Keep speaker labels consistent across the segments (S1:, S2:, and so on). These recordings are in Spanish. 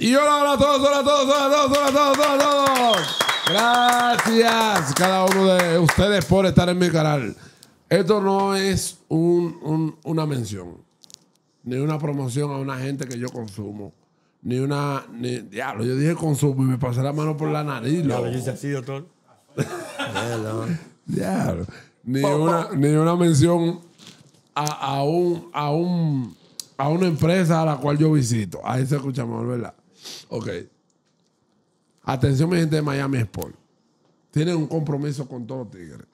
S1: Y hola a todos, hola a todos, hola a todos, hola a todos, hola a todos. Gracias cada uno de ustedes por estar en mi canal. Esto no es una mención, ni una promoción a una gente que yo consumo, diablo, yo dije consumo y me pasé la mano por la nariz.
S2: Ya lo dice así, doctor.
S1: Diablo. Ni una mención a una empresa a la cual yo visito. Ahí se escucha mejor, ¿verdad? Ok. Atención, mi gente de Miami Sport. Tienen un compromiso con todos los tigres.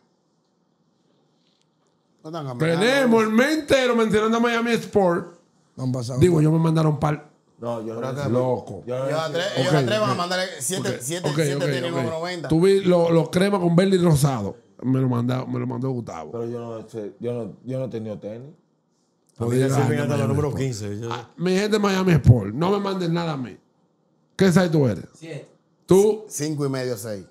S1: Tenemos el mes entero mencionando a Miami Sport. Digo, yo me mandaron par.
S3: No, yo no.
S1: Loco.
S4: Ellos atrevan a mandarle 7 tienen número 90.
S1: Tuve los cremas con verde y rosado. Me lo mandó Gustavo.
S3: Pero yo no he tenido tenis.
S2: A mí me sirven hasta los números 15.
S1: Mi gente de Miami Sport, no me manden nada a mí. ¿Qué size tú eres?
S4: 7.
S1: Tú.
S4: 5 y medio, 6.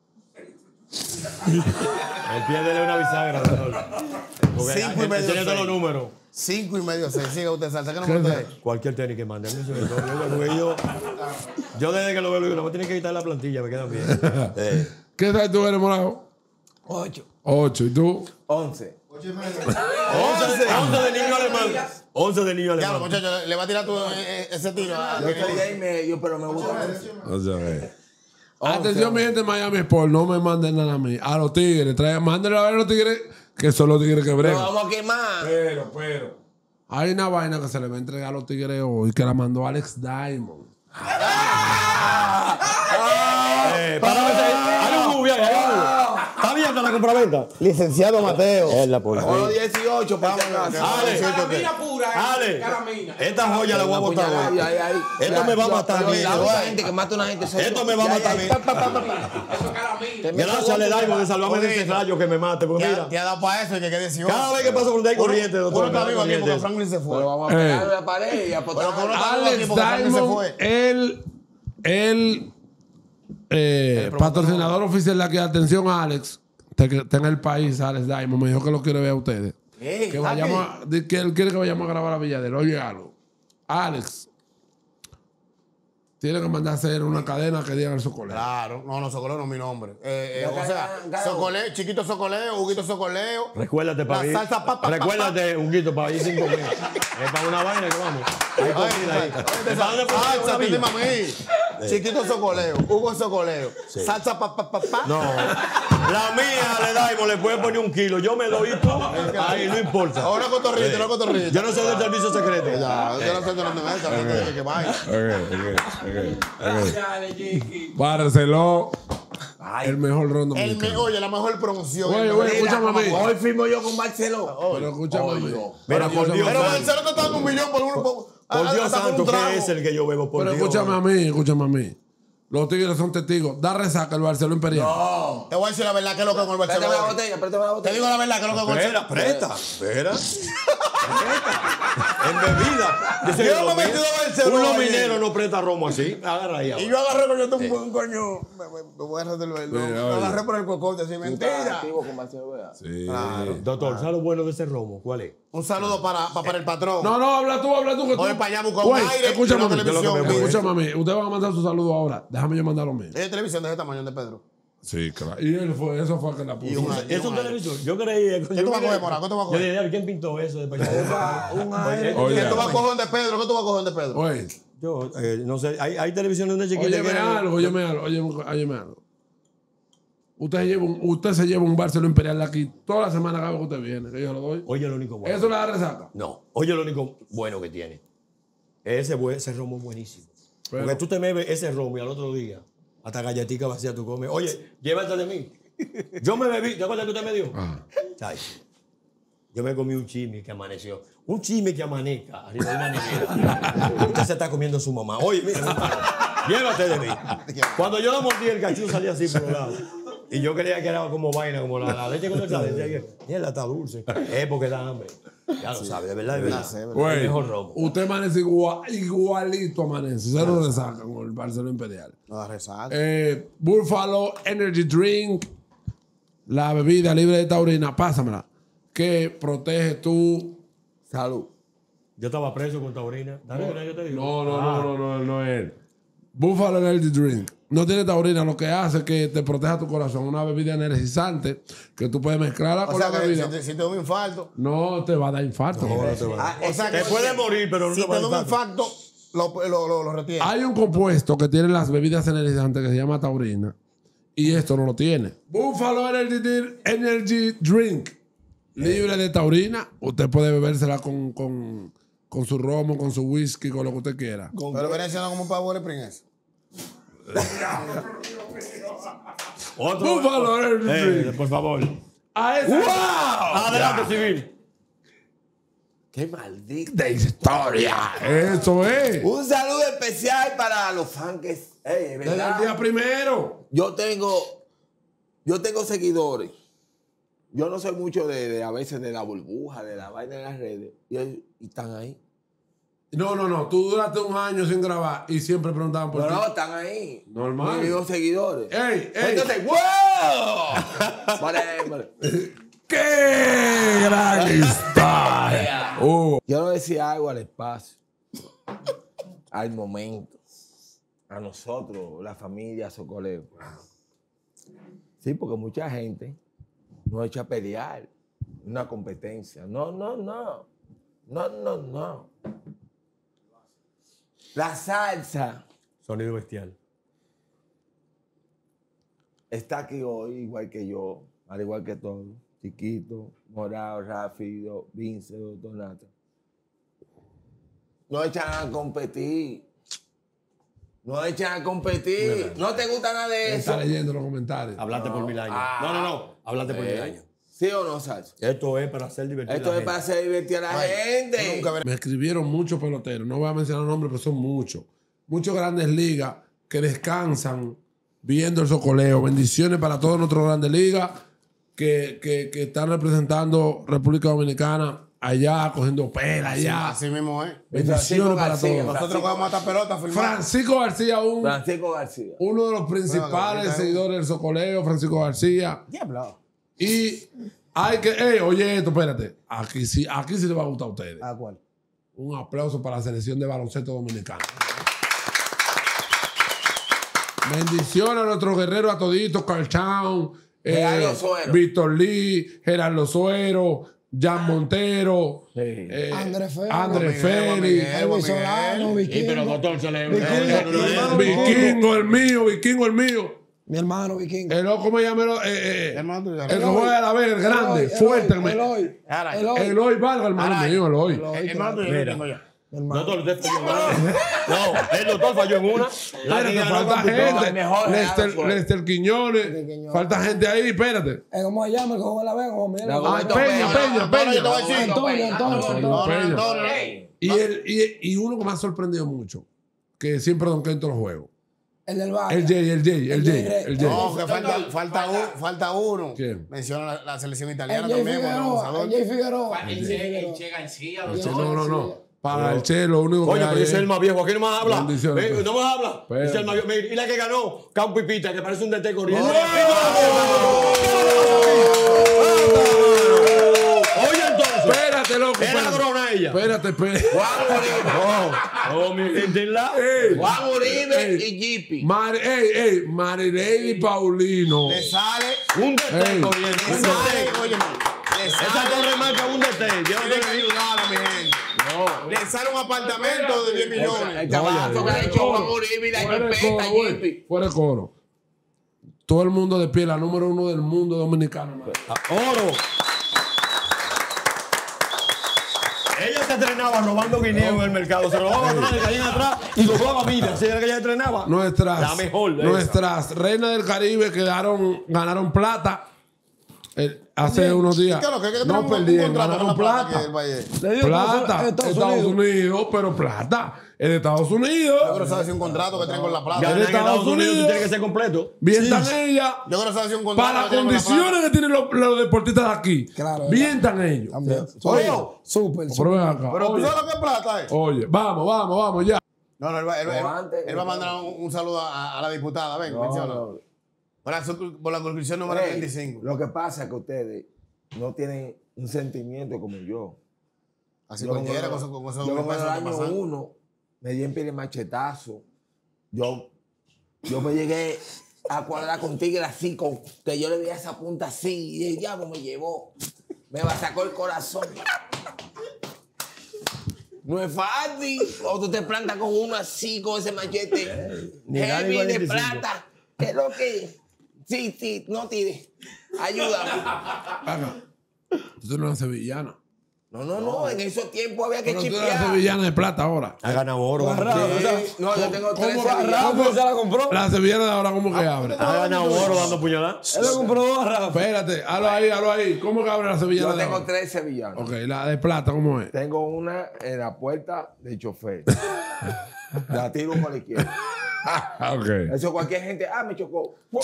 S2: El pie de una bisagra, doctor.
S4: 5 y medio,
S2: tiene todos los
S4: 6.
S2: números.
S4: 5 y medio, 6. Siga usted, salsa. ¿Qué número usted es?
S2: Cualquier tenis que mande. Yo desde que lo veo, no me tiene que quitar la plantilla, me quedan bien.
S1: ¿Qué size tú eres, morado?
S4: 8.
S1: 8. ¿Y tú?
S3: 11.
S2: 11 de niño alemán. 11 de niño
S4: Ya,
S2: alemán.
S4: muchachos, le va a tirar tú ese tiro.
S3: Yo estoy ahí medio, pero me gusta mucho.
S1: O sea, atención, mi gente de Miami Sport, no me manden nada a mí. A los tigres, mándenle a ver a los tigres, que son los tigres que
S3: Lo
S1: bregan.
S3: vamos a quemar.
S1: Pero. Hay una vaina que se le va a entregar a los tigres hoy, que la mandó Alex Diamond.
S2: Hay un movie ahí, hay un movie. Está abierta la compraventa.
S4: Licenciado Mateo.
S2: Es la policía.
S3: Oro 18, para
S2: Caramina
S5: pura.
S2: Ale,
S5: Caramina.
S2: esta joya la voy a botar hoy. Esto me va a matar a mí.
S3: La gente que mata a una gente.
S2: Esto me va a matar a mí.
S5: Eso es caramina.
S2: Gracias, le daigo de salvarme de ese rayo que me mate. Porque mira,
S4: Te ha dado para eso y que quede 18.
S2: cada vez que paso por donde hay corriente, doctor.
S4: Uno está vivo aquí porque Franklin se fue.
S3: Pero vamos a pegarle la pared y a
S4: Pero uno está vivo aquí
S1: Alex
S4: porque Franklin se
S1: Diamond,
S4: fue.
S1: patrocinador oficial de aquí. Atención, Alex. Está en el país, Alex Diamond. Me dijo que lo quiere ver a ustedes. Que él quiere que vayamos a grabar a Villadero. Oye, algo. Alex. Tiene que mandar a hacer una cadena que diga el Socoleo.
S4: Claro, no, Socoleo no es mi nombre. O sea, Socoleo, Chiquito Socoleo, Huguito Socoleo.
S2: Recuérdate para ir.
S4: La salsa
S2: Recuérdate, Huguito, para ir 5 mil. Es para una vaina que vamos. Hay comida ahí.
S4: Salsa, te mami. Chiquito Socoleo, Hugo Socoleo. Salsa
S2: No. La mía le damos, le puede poner 1 kilo. Yo me doy tú. Ahí no importa.
S4: Ahora cotorrito, una cotorrito.
S2: Yo no soy del servicio secreto.
S4: Ya, yo no sé de dónde me que vaya.
S1: Bárcelo. El mejor ron dominicano.
S4: Oye, la mejor promoción.
S1: Oye, escúchame a mí.
S3: Hoy firmo yo con Barceló.
S1: Pero escúchame a mí.
S2: Mira, por Dios.
S4: Pero Marcelo te está dando 1 millón por uno.
S2: Por Dios santo, ¿qué es el que yo bebo? Por
S1: Pero
S2: Dios.
S1: escúchame a mí. Los tigres son testigos. Da resaca el Barceló Imperial.
S4: Te voy a decir la verdad que es lo que con el
S3: Préstame
S4: Barcelona.
S3: la botella, préstame la
S4: Te
S3: botella.
S4: digo la verdad que es lo que con el
S2: Espera, presta. Espera. En bebida.
S4: Yo me he metido a Barcelona
S2: Un
S4: ayer.
S2: minero no presta romo así. Agarra ahí.
S4: Y yo agarré un coño. Me voy a resolver. Lo agarré por el cocote, así mentira.
S3: Activo con Barceló, ¿verdad?
S1: Sí.
S2: Doctor, ¿sabes lo bueno de ese romo? ¿Cuál es?
S4: Un saludo para el patrón.
S1: No, habla tú. Que tú.
S4: Voy para allá a buscar
S1: Güey,
S4: un aire
S1: escúchame
S4: y
S1: a
S4: una
S1: mí,
S4: televisión.
S1: escúchame a mí. Ustedes van a mandar su saludo ahora. Déjame yo mandar lo mío.
S4: ¿Es televisión de ese tamaño de Pedro?
S1: Sí, claro. Y eso fue que la puso.
S2: ¿Es un televisor? Yo creí.
S4: ¿Qué tú vas a coger, Morado? ¿Qué tú vas a
S2: Yo
S4: coger?
S2: dije, ¿quién pintó eso? Un aire.
S1: Oye.
S4: ¿Qué tú vas a coger de Pedro? ¿Qué tú vas a coger de Pedro?
S1: Oye,
S2: Yo, no sé, hay televisiones donde chiquitas
S1: óyeme algo. Usted se lleva un Barceló Imperial de aquí toda la semana cada vez que usted viene, que yo lo doy.
S2: Oye, lo único bueno.
S1: ¿Eso le da resaca?
S2: No, oye, lo único bueno que tiene. Ese romo es buenísimo.
S1: Pero-
S2: Porque tú te bebes ese romo y al otro día, hasta galletica vacía tú comes. Oye, llévate de mí. Yo me bebí, ¿te acuerdas que usted me dio? ¿Sabes? Yo me comí un chisme que amaneció. Un chisme que amanezca arriba de una nevera. Usted se está comiendo a su mamá. Oye, mira, llévate de mí. Cuando yo lo mordí, el cachú salía así por un lado. Y yo creía que era como vaina, como la leche condensada. Decía que, mierda, está dulce. Es porque da hambre. Ya lo sabes, de verdad, de verdad.
S1: Güey,
S2: El mejor romo.
S1: usted amanece igualito amanece. Se lo resaca con el Barceló Imperial.
S4: No da resaca.
S1: Buffalo Energy Drink. La bebida libre de taurina. Pásamela. Que protege tu salud.
S2: Yo estaba preso con taurina. ¿Sabes lo que yo te digo?
S1: No es él. Buffalo Energy Drink. No tiene taurina, lo que hace es que te proteja tu corazón. Una bebida energizante que tú puedes mezclarla
S4: O
S1: con
S4: sea
S1: la
S4: que
S1: bebida.
S4: si te da un infarto.
S1: No te va a dar infarto.
S4: O sea
S2: Te
S4: que
S2: puedes morir, pero no
S4: si
S2: te
S4: te
S2: va a
S4: da un
S2: dar
S4: infarto, lo retiene.
S1: Hay un compuesto que tienen las bebidas energizantes que se llama taurina. Y esto no lo tiene. Buffalo Energy Drink. Libre de taurina. Usted puede bebérsela con su romo, con su whisky, con lo que usted quiera.
S4: Pero viene siendo como un Power Spring eso.
S2: Otro.
S1: Buffalo Energy Drink.
S2: Por favor.
S1: A esa
S2: Adelante, civil.
S3: Qué maldito.
S1: de historia. Eso es.
S3: Un saludo especial para los fans que...
S1: Desde el
S3: ¿verdad?
S1: día primero.
S3: Yo tengo seguidores. Yo no soy mucho de a veces de la burbuja, de la vaina de las redes. Y están ahí.
S1: No. Tú duraste un año sin grabar y siempre preguntaban por ti.
S3: No, están ahí.
S1: Normal.
S3: Mis mismos seguidores.
S1: ¡Ey!
S3: Entonces, ¡wow! Vale.
S1: ¡Qué gran historia!
S3: Quiero decir algo al espacio, al momento, a nosotros, la familia Socoleo. Sí, porque mucha gente nos echa a pelear, una competencia. No. La salsa
S2: Sonido bestial.
S3: está aquí hoy, igual que yo, al igual que todos. Chiquito, Morado, Rápido, Vince, Donato. No echan a competir. No echan a competir. No te gusta nada de eso.
S1: Está leyendo los comentarios.
S2: Hablaste por 1000 años. No. Hablaste por 1000 años.
S3: ¿Sí o no, Salsa?
S2: Esto es para hacer divertido.
S3: Esto es para hacer divertir a la gente.
S1: Me escribieron muchos peloteros, no voy a mencionar nombres, pero son muchos. Muchos grandes ligas que descansan viendo el socoleo. Bendiciones para todos nuestros grandes ligas que están representando República Dominicana allá, cogiendo pela allá.
S4: Así mismo es.
S1: Bendiciones para
S3: García.
S1: todos.
S4: Nosotros vamos a matar pelotas, filmar.
S1: Francisco García,
S3: Francisco García.
S1: uno de los principales seguidores del socoleo, Francisco García.
S4: Diablo.
S1: Y hay que, oye esto, espérate. Aquí sí le va a gustar a ustedes.
S4: ¿A cuál?
S1: Un aplauso para la selección de baloncesto dominicana. Bendiciones a nuestros guerreros, a toditos, Carltown,
S3: Gerardo Suero.
S1: Víctor Lee, Gerardo Suero, Jan Montero, André Félix,
S4: Elvis Solano,
S2: Pero doctor, se le...
S1: Vikingo el mío.
S6: Mi hermano Vikingo.
S1: El loco me llama,
S4: Hermano,
S1: el que juega a la vez, el grande, fuerte.
S6: Eloy.
S1: Eloy Vargas, hermano mío, Eloy.
S4: Hermano, yo tengo ya.
S2: Doctor, usted falló en una. No, el doctor falló en una.
S1: Espérate, falta gente.
S3: mejor
S1: Lester Quiñones. Falta gente ahí, espérate.
S6: ¿Cómo se llama el que juega la vez? Como mira.
S1: Peña. Y uno que me ha sorprendido mucho, que siempre Don Kento los juegos.
S6: El del barrio.
S1: El Jay.
S4: No, que falta uno.
S1: ¿Quién?
S4: Menciona la selección italiana
S6: El Jay
S4: también.
S6: Figueroa.
S5: El Che García.
S1: No. Para el Che, lo único que
S2: Oye,
S1: hay
S2: pero ese es el más viejo. Aquí no más habla.
S1: Bendiciones.
S2: No más habla.
S1: Pero-
S2: Ese es el más viejo. Mira, y la que ganó, Campo y Pita, que parece un DT corriendo. Oye, entonces.
S1: Espérate, loco.
S2: Era la corona ella.
S1: Espérate.
S3: Juan Uribe.
S2: Oh, mi gente en la.
S3: Juan Uribe y Jippy.
S1: Marilady Paulino.
S4: Le sale.
S2: Un DT corriendo.
S4: Le
S2: Un
S4: sale.
S2: DT.
S4: Oye,
S2: Esa torre marca un DT.
S4: tiene que ayudar a mi gente. Le sale un apartamento de 10 millones.
S3: El tabaco que ha hecho Juan Uribe y la jipeta Jippy.
S1: Fuera de coro. Todo el mundo de pie, la número 1 del mundo dominicano. Man.
S2: Oro. Ella se entrenaba robando guineo en el mercado. Se robaba atrás, le caían atrás y doblaba vida. Así era que ella entrenaba. La mejor.
S1: Nuestras reinas del Caribe ganaron plata hace unos días. No perdieron, ganaron plata. Plata, Estados Unidos, pero plata. En Estados Unidos.
S4: Yo quiero saber si un contrato que traen con la plata.
S2: Ya en
S1: Estados
S2: Estados Unidos tú
S1: Unidos.
S2: tienes que ser completo.
S1: Bien están ellas.
S4: Yo quiero saber si un contrato
S1: Para las
S4: que traen con la
S1: condiciones que tienen los deportistas de aquí.
S6: Claro,
S1: Bien están ellos.
S6: También.
S4: Oye,
S6: Súper.
S1: Pero ven acá.
S4: pero tú sabes lo que es plata,
S1: Oye, vamos, ya.
S4: No,
S3: antes,
S4: él va a mandar un saludo a la diputada. Ven, menciona. Por la conclusión número 25.
S3: Lo que pasa es que ustedes no tienen un sentimiento como yo.
S4: Así
S3: Yo
S4: cualquiera
S3: como-
S4: con esos
S3: Yo como en el
S4: pesos que
S3: año
S4: pasan.
S3: 1 me di en pie de machetazo Yo me llegué a cuadrar con tigre así, que yo le veía esa punta así, y el diablo me llevó. Me sacó el corazón. No es fácil. O tú te plantas con uno así, con ese machete heavy de plata. ¿Qué es lo que? Sí, no tires. Ayúdame.
S1: Acá. Tú eres una sevillana.
S3: No, en esos tiempos había que
S1: Pero tú eres una
S3: chipear.
S1: sevillana de plata ahora.
S2: Ha ganado oro.
S3: Sí. No, yo tengo 3
S6: Rafa
S3: sevillanas.
S6: se la compró.
S1: La sevillana de ahora, ¿cómo que abre?
S2: Ha ganado oro dando puñaladas.
S6: Él lo compró a Rafa.
S1: Espérate, hazlo ahí. ¿Cómo que abre la sevillana
S3: Yo
S1: de
S3: tengo
S1: ahora?
S3: 3 sevillanas.
S1: Ok, la de plata, ¿cómo es?
S3: Tengo una en la puerta del chofer. La tiro por la izquierda.
S1: Ok.
S3: Eso cualquier gente, me chocó.
S1: Ok.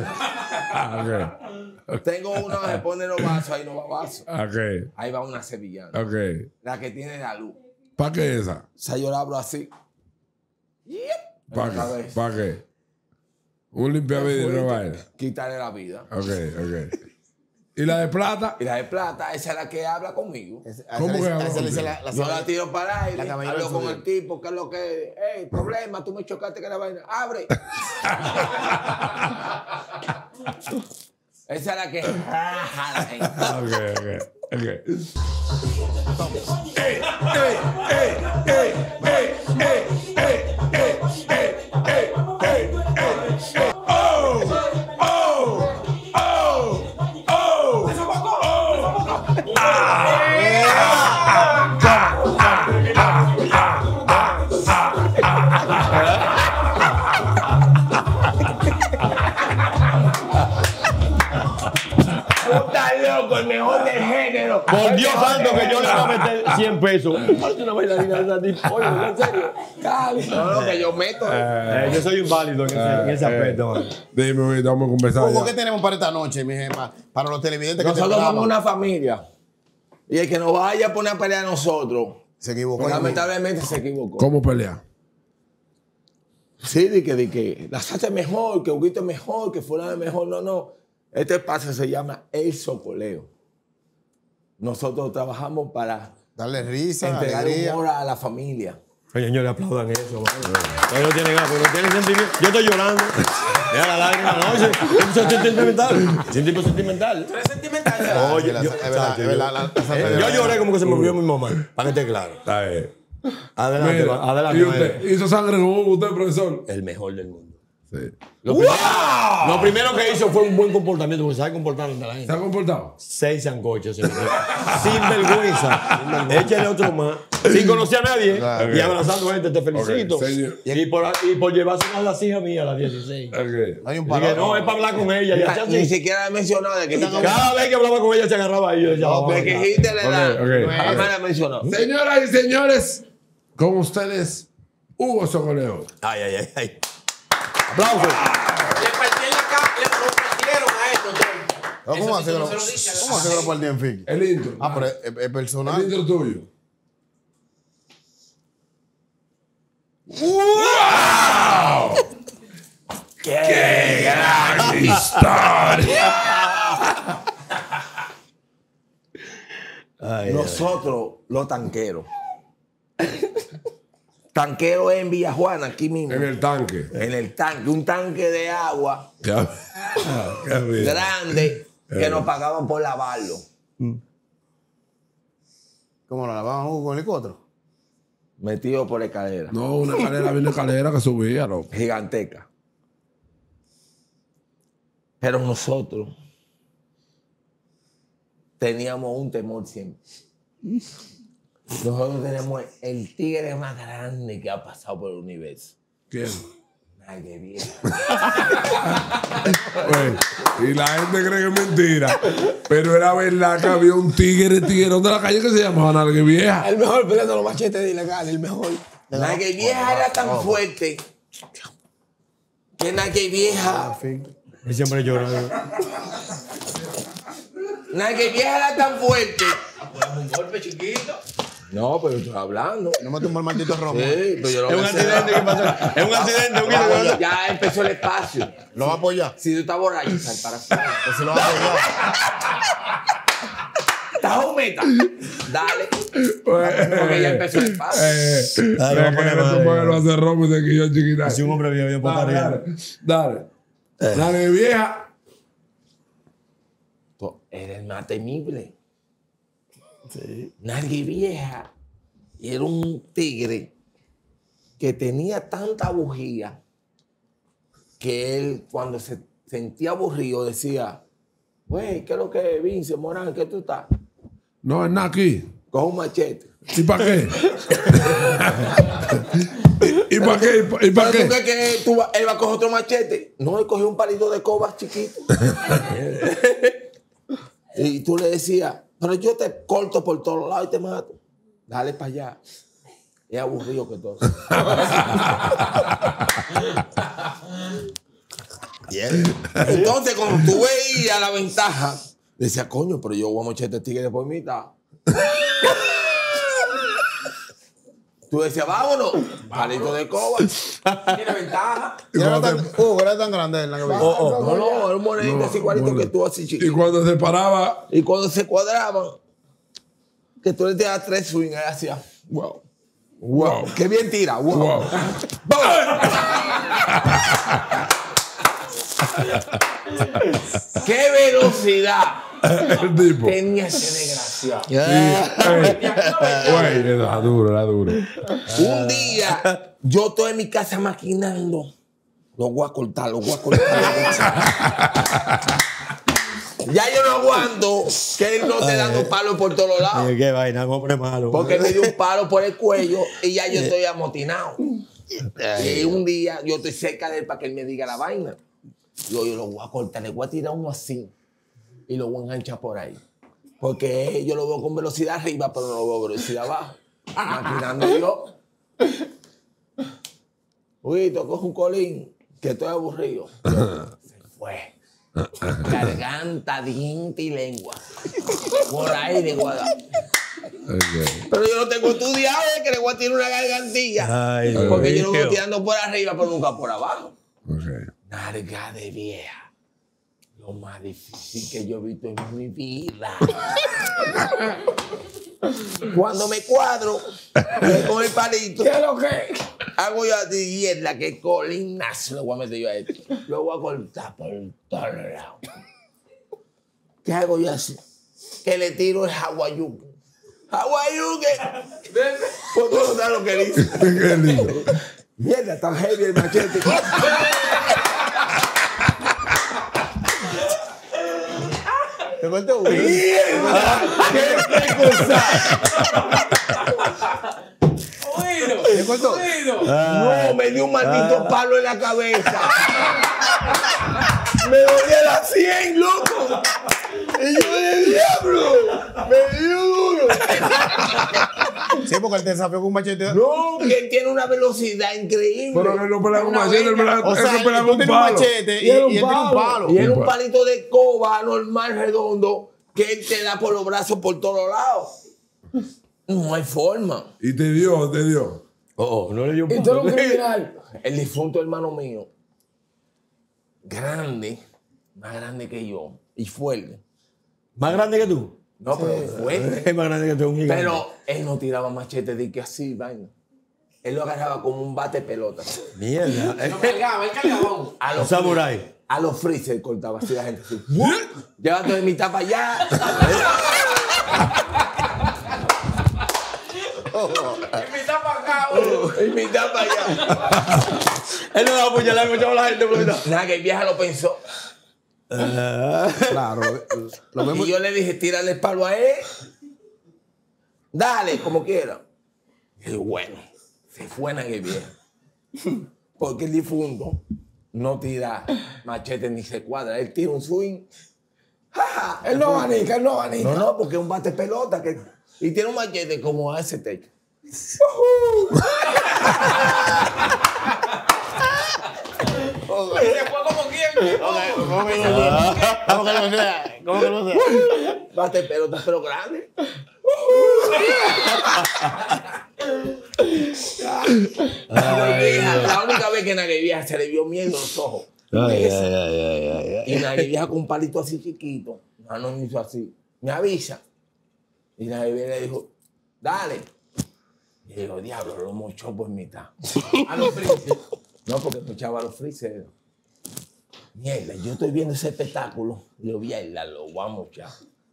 S3: Tengo una que se pone los vasos, ahí no va vaso.
S1: Ok.
S3: Ahí va una sevillana.
S1: Ok.
S3: La que tiene la luz.
S1: ¿Para qué esa?
S3: O sea, yo la abro así.
S1: ¿Para
S3: En la
S1: qué?
S3: cabeza.
S1: ¿Para qué? Un limpiavidrio vaina.
S3: Quitarle la vida.
S1: Ok. ¿Y la de plata?
S3: Y la de plata, esa es la que habla conmigo.
S1: ¿Cómo que habla
S4: Esa le dice
S1: contigo?
S3: Yo la tiro para el
S4: La
S3: aire,
S4: caballera
S3: hablo
S4: del
S3: con
S4: Zodiaco.
S3: el tipo, ¿qué es lo que es? Problema, tú me chocaste que la vaina. ¡Abre! Esa es la que raja la gente.
S1: Ok.
S3: Puta loco, el mejor del género.
S2: Por Dios santo que yo le voy a meter 100 pesos. Es una bailarina de esa tipo. Oye, ¿en serio?
S3: Cali. No, que yo meto.
S2: Yo soy inválido en ese aspecto, man.
S1: Dime, vamos a conversar
S4: ¿Cómo
S1: ya.
S4: que tenemos para esta noche, mi jefa? Para los televidentes que te
S3: Nosotros somos
S4: programan.
S3: una familia. Y el que nos vaya a poner a pelear a nosotros,
S4: Se equivocó.
S3: pues, lamentablemente se equivocó.
S1: ¿Cómo pelear?
S3: Sí, di que la salsa es mejor, que Huguito es mejor, que fulano es mejor. No. Este espacio se llama El Socoleo. Nosotros trabajamos para
S4: Darle risa,
S3: entregar
S4: alegría.
S3: humor a la familia.
S2: Oye, señores, aplaudan eso, man. Ellos no tienen nada, no tienen sentimiento. Yo estoy llorando. Mira la lágrima, no, eso es sentimental. Es un tipo sentimental.
S5: ¿Tú eres sentimental?
S2: Oye,
S4: Es
S2: yo,
S4: verdad, es verdad,
S2: yo lloré como que se me murió mi mamá. Para que esté claro.
S1: Está bien.
S2: Adelante,
S1: Mira,
S2: adelante.
S1: ¿y usted hizo sangre con usted, profesor?
S2: El mejor del mundo.
S1: Sí.
S2: Lo primero que hizo fue un buen comportamiento, porque sabe comportar ante la
S1: ¿Se
S2: gente.
S1: ha comportado?
S2: 6 sancochos, señor. Sin vergüenza. Échale otro más. Sin conocer a nadie.
S4: Claro.
S2: Y abrazando gente, te felicito.
S1: Ok, señor.
S2: Y por llevarse una de las hijas mías a las 16.
S1: Ok.
S4: Hay un
S2: Dije,
S4: palo.
S2: no, es para hablar con ella. Y hacía
S3: Ni
S2: así.
S3: siquiera he mencionado de que
S2: Cada vez que hablaba con ella se agarraba ahí. Yo decía, vamos a
S3: de que
S2: hablar.
S3: Hitler le da.
S1: Ok.
S3: Jamás la he mencionado.
S1: Señoras y señores, con ustedes, Hugo Socoleo.
S2: Ay. Aplausos.
S5: Le partieron lo partieron a esto.
S4: No, ¿cómo
S5: Eso
S4: hace
S5: sí
S4: que
S5: no
S4: lo
S5: se lo dice a la
S4: ¿Cómo hace que lo partí en Fiki?
S1: El intro.
S4: Ah, pero es
S1: El
S4: personal.
S1: intro tuyo. ¡Qué gran historia!
S3: Nosotros, los tanqueros. Tanquero en Villajuana, aquí mismo.
S1: En el tanque.
S3: En el tanque, un tanque de agua
S1: Qué bien.
S3: grande que nos pagaban por lavarlo.
S4: ¿Cómo lo lavaban con helicóptero?
S3: Metido por escalera.
S1: No, una escalera que subía, loco.
S3: Giganteca. Pero nosotros teníamos un temor siempre. Nosotros tenemos el tigre más grande que ha pasado por el universo.
S1: ¿Quién?
S3: Nadie vieja.
S1: Güey, y la gente cree que es mentira. Pero era verdad que había un tiguerón de la calle que se llamaba Nalgue Vieja.
S6: El mejor peleando los machetes de ilegal, el mejor.
S3: Nadie vieja era tan fuerte que nadie vieja.
S2: Y siempre llora.
S3: Nadie vieja era tan fuerte.
S5: Un golpe chiquito.
S3: No, pero estoy hablando.
S4: No me tumbó el maldito romo.
S3: Sí, pero yo lo
S2: Es un
S3: que sé-
S2: accidente que pasó. Es un accidente, un guito.
S3: Ya empezó el espacio.
S4: Lo va a apoyar.
S3: Si tú estás borracho, sal para afuera.
S4: Ese lo va a apoyar.
S3: Estás meta. Dale. Porque ya empezó el paso.
S2: Ay, vamos a poner madre,
S1: Lo hace romo y se quilló chiquita.
S2: Si un hombre viejo, por arriba.
S1: Dale. Dale, vieja.
S3: Era el más temible. Nadie vieja. Y era un tigre que tenía tanta bujía que él, cuando se sentía aburrido, decía: güey, ¿qué es lo que es, Vince Morán? ¿Qué tú estás?
S1: No, es nada aquí.
S3: Coge un machete.
S1: ¿Y para qué? ¿Y para qué? ¿Y para
S3: ¿Pero tú
S1: qué?
S3: crees que él va a coger otro machete? No, él cogió un palito de coba chiquito. Y tú le decías: pero yo te corto por todos lados y te mato. Dale para allá. Es aburrido que todo. Entonces, cuando tú veías la ventaja, decía: coño, pero yo voy a mochar este tigre por mitad. Tú decías: vámonos. Palito de coba. Tiene ventaja.
S4: Era tan grande en la cabeza.
S3: No, era un monedito así igualito que tú, así chiquito.
S1: Y cuando se paraba,
S3: Y cuando se cuadraban, que tú le tiras 3 swings, él hacía: wow. Wow. Qué bien tira. Wow.
S1: wow.
S3: Qué velocidad
S1: El tipo.
S3: tenía ese desgraciado.
S1: Güey, era duro.
S3: Un día, yo estoy en mi casa maquinando. Lo voy a cortar. Ya yo no aguanto que él no esté dando palos por todos lados.
S2: Qué vaina, hombre malo.
S3: Porque me dio un palo por el cuello y ya yo estoy amotinado. Y un día yo estoy cerca de él para que él me diga la vaina. Yo lo voy a cortar, le voy a tirar uno así y lo voy a enganchar por ahí. Porque yo lo veo con velocidad arriba, pero no lo veo con velocidad abajo. Maquinando yo. Uy, coge un colín, que estoy aburrido. Se fue. Garganta, diente y lengua. Por ahí de Guadalajara.
S1: Okay.
S3: Pero yo no tengo estudiado que le voy a tirar una gargantilla.
S2: Ay,
S3: porque
S2: Dios.
S3: yo lo voy tirando por arriba, pero nunca por abajo.
S1: Okay.
S3: Narga de vieja. Lo más difícil que yo he visto en mi vida. Cuando me cuadro con el palito,
S6: ¿Qué es lo que?
S3: hago yo así y es la que colinazo le voy a meter yo a esto. Lo voy a cortar por todos lados. ¿Qué hago yo así? Que le tiro el hawaiuke. ¡Hawaiuke! Pues tú no sabes lo que dice.
S1: Qué lindo.
S3: Mierda, está heavy el machete.
S2: ¿Te cuento uno?
S3: ¡Mierda! ¡Qué cosa!
S2: ¿Te cuento?
S3: No, me dio un maldito palo en la cabeza. Me dolía la 100, loco. Y yo de diablo. Me dio duro.
S4: Sí, porque él te desafió con un machete.
S3: No, que él tiene una velocidad increíble.
S1: Pero él no pelaba un
S3: Una
S1: machete, él
S3: bella.
S4: O sea,
S1: pelaba
S4: tú
S1: un
S4: tienes un
S1: palo.
S4: machete y
S6: Y era
S4: él
S6: un
S4: tiene un
S6: palo.
S4: palo.
S3: Y era un palito de coba normal, redondo, que él te da por los brazos por todos lados. No hay forma.
S1: Y te dio.
S2: No le dio un
S6: Y tú eres un criminal.
S3: El difunto hermano mío, grande, más grande que yo, y fuerte.
S2: ¿Más grande que tú?
S3: No, pero fuerte.
S2: Es más grande que tú, un gigante.
S3: Pero él no tiraba machete de que así, vaina. Él lo agarraba como un bate de pelota.
S2: Mierda.
S5: Lo cargaba, el cargabón.
S3: A
S2: Un
S3: los
S2: samurái.
S3: A los freezer cortaba así la gente así. Llévate de mitad para allá.
S5: Invita para acá,
S3: Y mitad para allá.
S2: Él no daba puñalada, me echaba la gente por mitad.
S3: Nada, que el vieja lo pensó.
S4: Claro. Lo vemos.
S3: Y yo le dije, tírale el palo a él. Dale, como quiera. Y bueno, se fue en el viejo. Porque el difunto no tira machete ni se cuadra. Él tira un swing. ¡Ja, ja!
S6: Él no abanica, él no abanica.
S3: No, no, porque es un bate pelota. Y tiene un machete como a ese techo.
S5: Y se fue como quien.
S4: ¿Cómo que no sea? ¿Cómo que no sea?
S3: Bate pelota, pero grande. La única vez que Nagui Vieja se le vio miedo en los ojos. Y Nagui Vieja con un palito así chiquito. No me hizo así. Me avisa. Y la bebé le dijo, dale. Y digo, diablo, lo mochó por mitad. A los frises. No, porque mochaba a los frises. Mierda, yo estoy viendo ese espectáculo. Y yo, mierda, lo voy a mochar.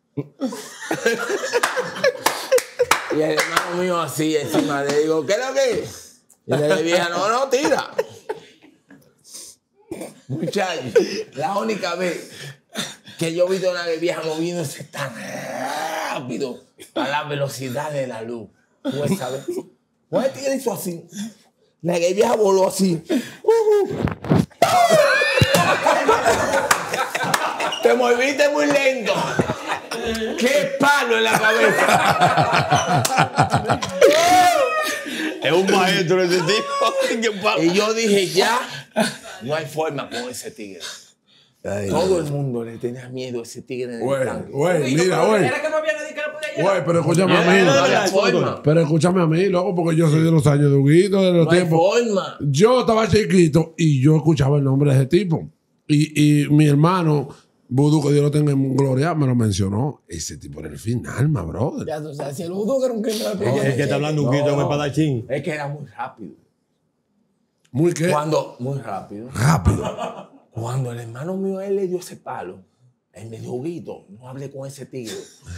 S3: Y el hermano mío así encima le digo, ¿qué es lo que es? Y le dije, no, tira. Muchachos, la única vez que yo he visto a una vieja moviéndose tan rápido a la velocidad de la luz. Pues, ¿sabes? Pues el tigre hizo así. La vieja voló así. Te moviste muy lento. ¡Qué palo en la cabeza!
S2: Es un maestro ese tipo.
S3: Y yo dije, ya, no hay forma con ese tigre. Todo el mundo le tenía miedo a ese tigre en el tanque.
S1: Güey, mira, güey.
S5: Era que no había nadie que lo podía llevar.
S1: Güey, pero escúchame a mí.
S3: No había forma.
S1: Pero escúchame a mí, loco, porque yo soy de los años de Huguito, de los
S3: No hay
S1: tiempos.
S3: forma.
S1: Yo estaba chiquito y yo escuchaba el nombre de ese tipo. Y mi hermano, Vudú, que Dios lo tenga en gloria, me lo mencionó. Ese tipo era el final, ma, brother.
S6: Ya tú sabes, si el vudú que era un criminal.
S2: El que está hablando un grito en un espadachín.
S3: Es que era muy rápido.
S1: Muy qué.
S3: Muy rápido.
S1: Rápido.
S3: Cuando el hermano mío a él le dio ese palo, él me dijo, Huguito, no hable con ese tigre.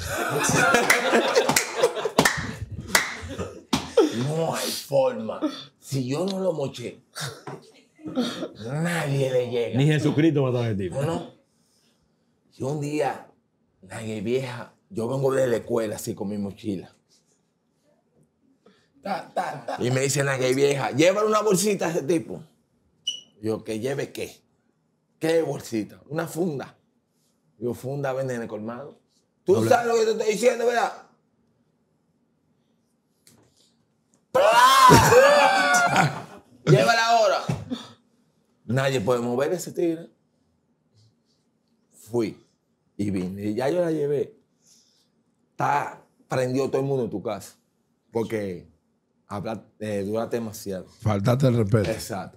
S3: No hay forma. Si yo no lo moché, nadie le llega.
S2: Ni Jesucristo mató a ese tipo.
S3: No. Y un día, la vieja, yo vengo de la escuela así con mi mochila. Y me dice la vieja, llévale una bolsita a ese tipo. Yo, ¿que lleve qué? ¿Qué bolsita? Una funda. Yo, funda venden en el colmado. ¿Tú sabes lo que te estoy diciendo, verdad? Llévala ahora. Nadie puede mover ese tigre. Fui y vine. Y ya yo la llevé. Está prendido todo el mundo en tu casa. Porque dura demasiado.
S1: Faltaste el respeto.
S3: Exacto.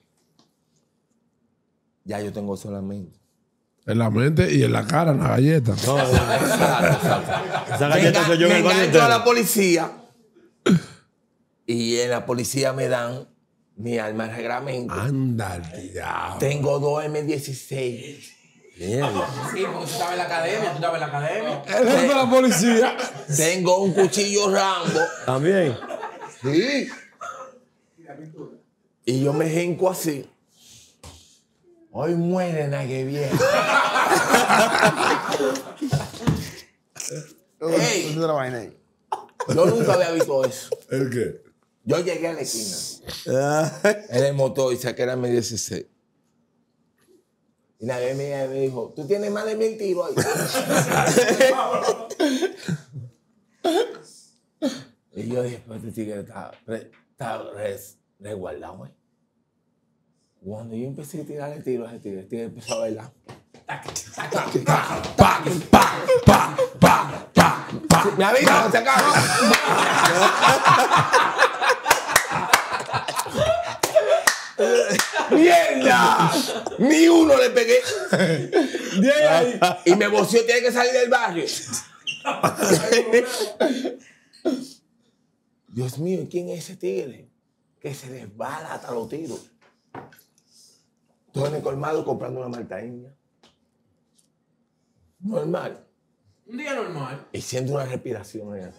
S3: Ya yo tengo solamente.
S1: En la mente y en la cara, en la galleta.
S2: No, esa galleta soy yo en
S3: Me
S2: el baño
S3: engancho a la
S2: entero.
S3: policía. Y en la policía me dan mi arma de reglamento.
S1: Anda, el diablo.
S3: Tengo 2 M16.
S2: Mierda.
S5: Sí, porque tú estabas en la academia, tú estabas en la academia.
S6: El jefe de la policía.
S3: Tengo un cuchillo Rambo.
S2: También.
S3: Sí. Y yo me genco así. Hoy muere nadie vieja. Ey,
S4: Esa es la vaina ahí.
S3: yo nunca había visto eso.
S1: ¿El qué?
S3: Yo llegué a la esquina. En el motor y saqué la M16. Y la me dijo, ¿tú tienes más de 1000 tiros ahí? Y yo dije, pues este tigre está resguardado, ¿eh? Cuando yo empecé a tirarle tiros a ese tigre, el tigre empezó a bailar. ¿Me ha visto? Se acabó. ¡Mierda! Ni uno le pegué. Y me voció, tiene que salir del barrio. Dios mío, ¿quién es ese tigre? Que se desbala hasta los tiros. Estoy en el colmado comprando una malta india. Normal.
S5: Un día normal.
S3: Y siento una respiración allá.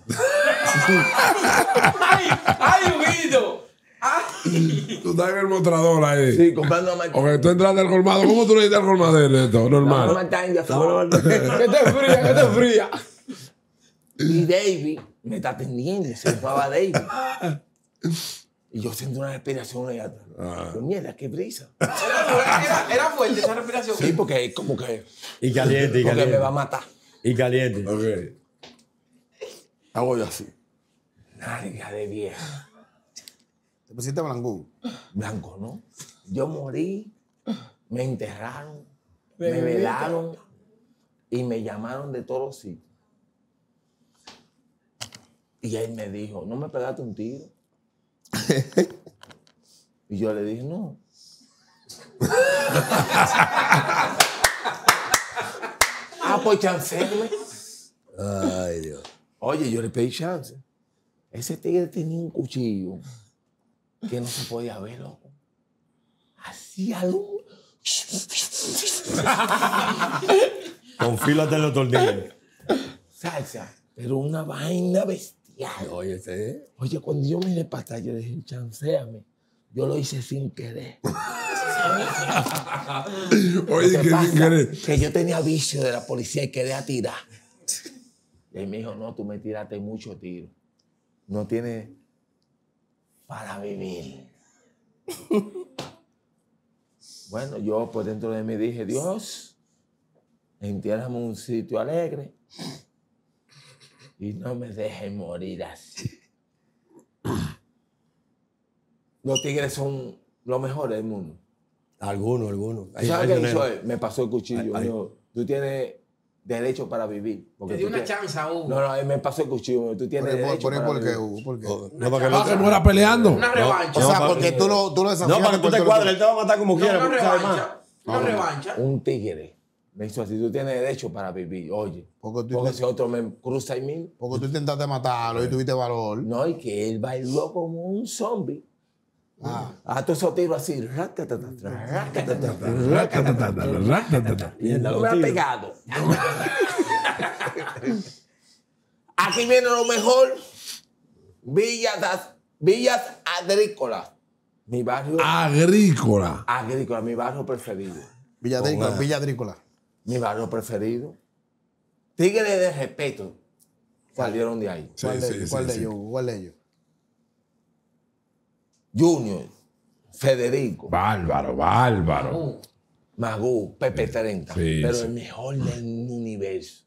S5: ¡Ay, Huguito!
S1: Tú estás en el mostrador ahí.
S3: Sí, comprando una malta
S1: Ok, tú entraste al colmado. ¿Cómo tú le diste al colmadero esto?
S3: Una
S1: Normal.
S3: malta india.
S6: Que te fría, que te fría.
S3: Y David me está atendiendo. Se llamaba David. Y yo siento una respiración allá atrás. Yo, mierda, qué brisa.
S5: Era fuerte esa respiración.
S3: Sí, porque es como que
S2: Y caliente, y
S3: porque me va a
S2: caliente.
S3: matar.
S2: Y caliente.
S1: Ok.
S3: Hago yo así. Narga de vieja.
S4: Te pusiste blanco.
S3: Blanco, ¿no? Yo morí, me enterraron, me velaron y me llamaron de todos los sitios. Y él me dijo, ¿no me pegaste un tiro? Y yo le dije, no. Pues chancéme.
S2: Ay, Dios.
S3: Oye, yo le pedí chance. Ese tigre tenía un cuchillo que no se podía ver, loco. Hacía luz.
S2: Confílate en los tornillos.
S3: Salsa. Pero una vaina bestial.
S2: Oye, ese.
S3: Oye, cuando yo miré para atrás, yo le dije, chanceame. Yo lo hice sin querer.
S1: Oye, que sin querer.
S3: Que yo tenía vicio de la policía y quería tirar. Y él me dijo, no, tú me tiraste mucho tiro. No tienes para vivir. Bueno, yo por dentro de mí dije, Dios, entiérrame un sitio alegre y no me dejes morir así. Los tigres son los mejores del mundo.
S2: Algunos.
S3: ¿Sabes qué hizo él? Me pasó el cuchillo. Me dijo, tú tienes derecho para vivir.
S5: Te dio una chance a Hugo.
S3: No, él me pasó el cuchillo. Tú tienes derecho para
S4: ¿Por qué,
S3: vivir.
S4: Hugo? ¿Por qué?
S2: No, para que
S1: Ah, que muera peleando.
S5: Una revancha.
S4: O sea, porque tú lo
S2: No,
S4: desafiaste.
S2: para que tú te cuadres, él te va a matar como quiera.
S5: Una
S2: porque sabe más.
S5: revancha. Una revancha.
S3: Un tigre me hizo así, tú tienes derecho para vivir. Oye,
S4: Porque
S3: porque si otro me cruza y mí,
S4: Porque tú intentaste matarlo y tuviste valor.
S3: no, y que él bailó como un zombie. Ah, tú esos tiros así, y él no me ha pegado. Aquí viene lo mejor, Villas Agrícolas. Mi barrio
S1: Agrícola.
S3: agrícola, mi barrio preferido.
S4: Villa Agrícola.
S3: Mi barrio preferido. Tigres de respeto salieron de ahí.
S1: Sí,
S4: ¿Cuál de
S1: sí.
S4: ellos? ¿Cuál de ellos?
S3: Junior, Federico,
S1: Bárbaro.
S3: Magú, Pepe 30.
S1: Sí,
S3: pero
S1: sí.
S3: el mejor del universo.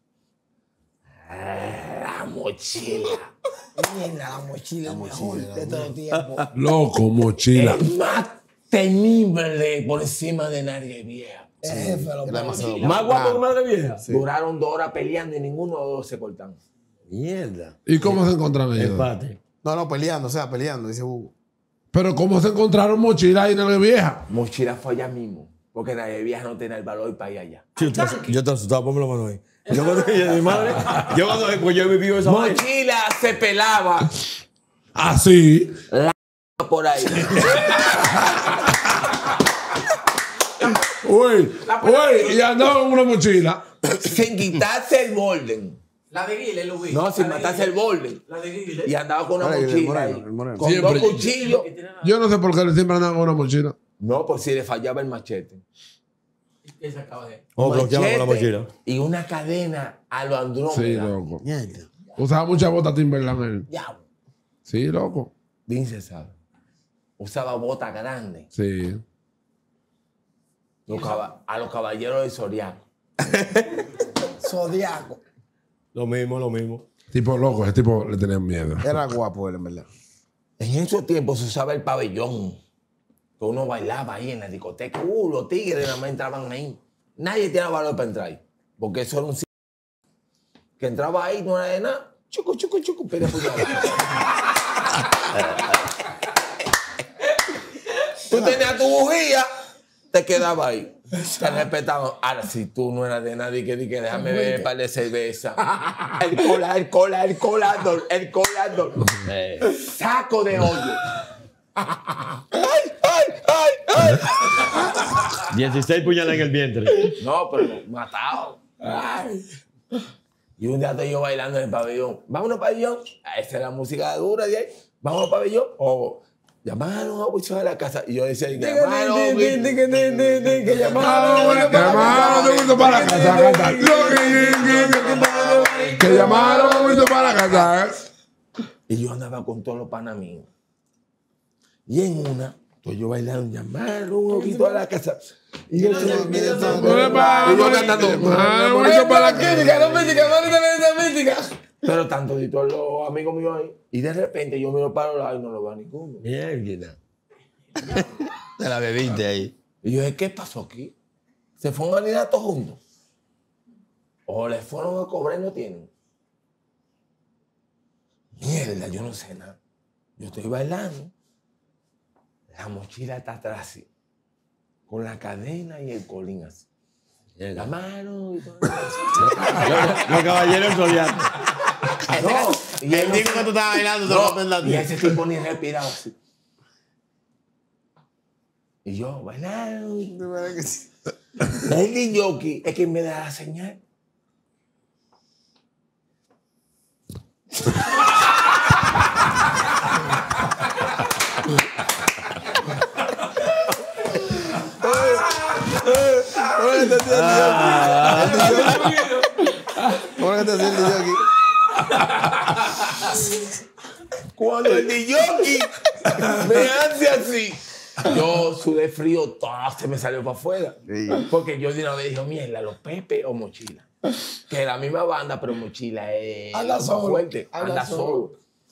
S3: La mochila.
S6: Mierda, la mochila es mejor de todo el tiempo.
S1: Loco, mochila.
S3: El más temible por encima de nadie vieja.
S6: El jefe de los
S4: demasiado
S6: policías.
S2: Más guapo que madre vieja.
S3: Duraron 2 horas peleando y ninguno de los dos se cortan.
S2: Mierda.
S1: ¿Y cómo se encontraron ellos?
S2: Empate.
S4: No, peleando, dice Hugo.
S1: Pero ¿cómo se encontraron mochila ahí en la vieja?
S3: Mochila fue allá mismo. Porque nadie vieja no tenía el valor para ir allá.
S2: Yo te asustaba, ponme la mano ahí. Yo cuando mi madre, pues yo he vivido esa vaina.
S3: Mochila se pelaba
S1: Así.
S3: por ahí.
S1: Uy, y andaba con una mochila.
S3: Sin quitarse el borden.
S5: La de Guile, lo vi.
S3: No, sin
S5: La de
S3: matarse el
S5: Guile.
S3: borde.
S5: La de Guile.
S3: Y andaba con una
S4: Ahora, el
S3: mochila
S4: moreno,
S3: ahí,
S4: el moreno.
S3: con
S1: Siempre.
S3: 2 cuchillos.
S1: Yo no sé por qué siempre andaba con una mochila.
S3: No, pues si le fallaba el machete.
S5: ¿Qué se acaba de...?
S2: O bloqueaba con la
S3: Machete
S2: mochila.
S3: y una cadena a lo Andrómeda.
S1: Sí, loco.
S2: Mierda.
S1: Usaba mucha bota Timberland él.
S3: Ya,
S1: Sí, loco.
S3: bien se sabe. Usaba botas grandes.
S1: Sí.
S3: A los caballeros de Soriano.
S6: Zodiaco.
S2: Lo mismo.
S1: Tipo loco, ese tipo le tenían miedo.
S4: Era guapo él, en verdad.
S3: En esos tiempos se usaba el pabellón. Que uno bailaba ahí en la discoteca. Los tigres nada más entraban ahí. Nadie tenía valor para entrar ahí. Porque eso era un que entraba ahí, no era de nada. Chucu, pero tú tenías tu bujía, te quedabas ahí. Te respetaban. Ahora, si tú no eras de nadie, que déjame beber un par de cerveza. El colador. Saco de hoyo.
S2: 16 puñaladas en el vientre.
S3: No, pero matado. Y un día estoy yo bailando en el pabellón. Vámonos pabellón. Esa es la música dura de ahí. Vamos al pabellón. O llamaron a Wicho a la casa. Y yo decía, llamaron a Wicho.
S6: Que llamaron.
S1: Llamaron a Wilson para la casa a cantar. Que llamaron a Wilson para la casa.
S3: Y yo andaba con todos los panas míos. Y en una, estoy yo bailando, llamaron un poquito a la casa. Y yo cantando.
S1: Wilson para la casa.
S6: Mística.
S3: Pero tanto de todos los amigos míos ahí. Y de repente yo miro para los lados y no lo veo ninguno.
S2: Mierda. Te la bebiste ahí.
S3: Y yo dije, ¿qué pasó aquí? ¿Se fueron a alinear todos juntos? ¿O les fueron a cobrar y no tienen? Mierda, yo no sé nada. Yo estoy bailando. La mochila está atrás así. Con la cadena y el colín así. La mano y todo.
S2: Los caballeros zodiacos.
S3: No, y
S4: El disco que tú estabas bailando, te lo aprendas a
S3: y
S4: ti.
S3: ese tipo ni respiraba así. Y yo, bailando. El DJ es que me da la señal. Cuando el DJ me hace así, yo sudé frío, todo se me salió para afuera. Porque yo de una vez dije, mierda, los Pepe o Mochila. Que es la misma banda, pero Mochila es
S6: Anda
S3: más
S6: solo,
S3: fuerte.
S6: anda
S3: Anda
S6: solo.
S3: solo.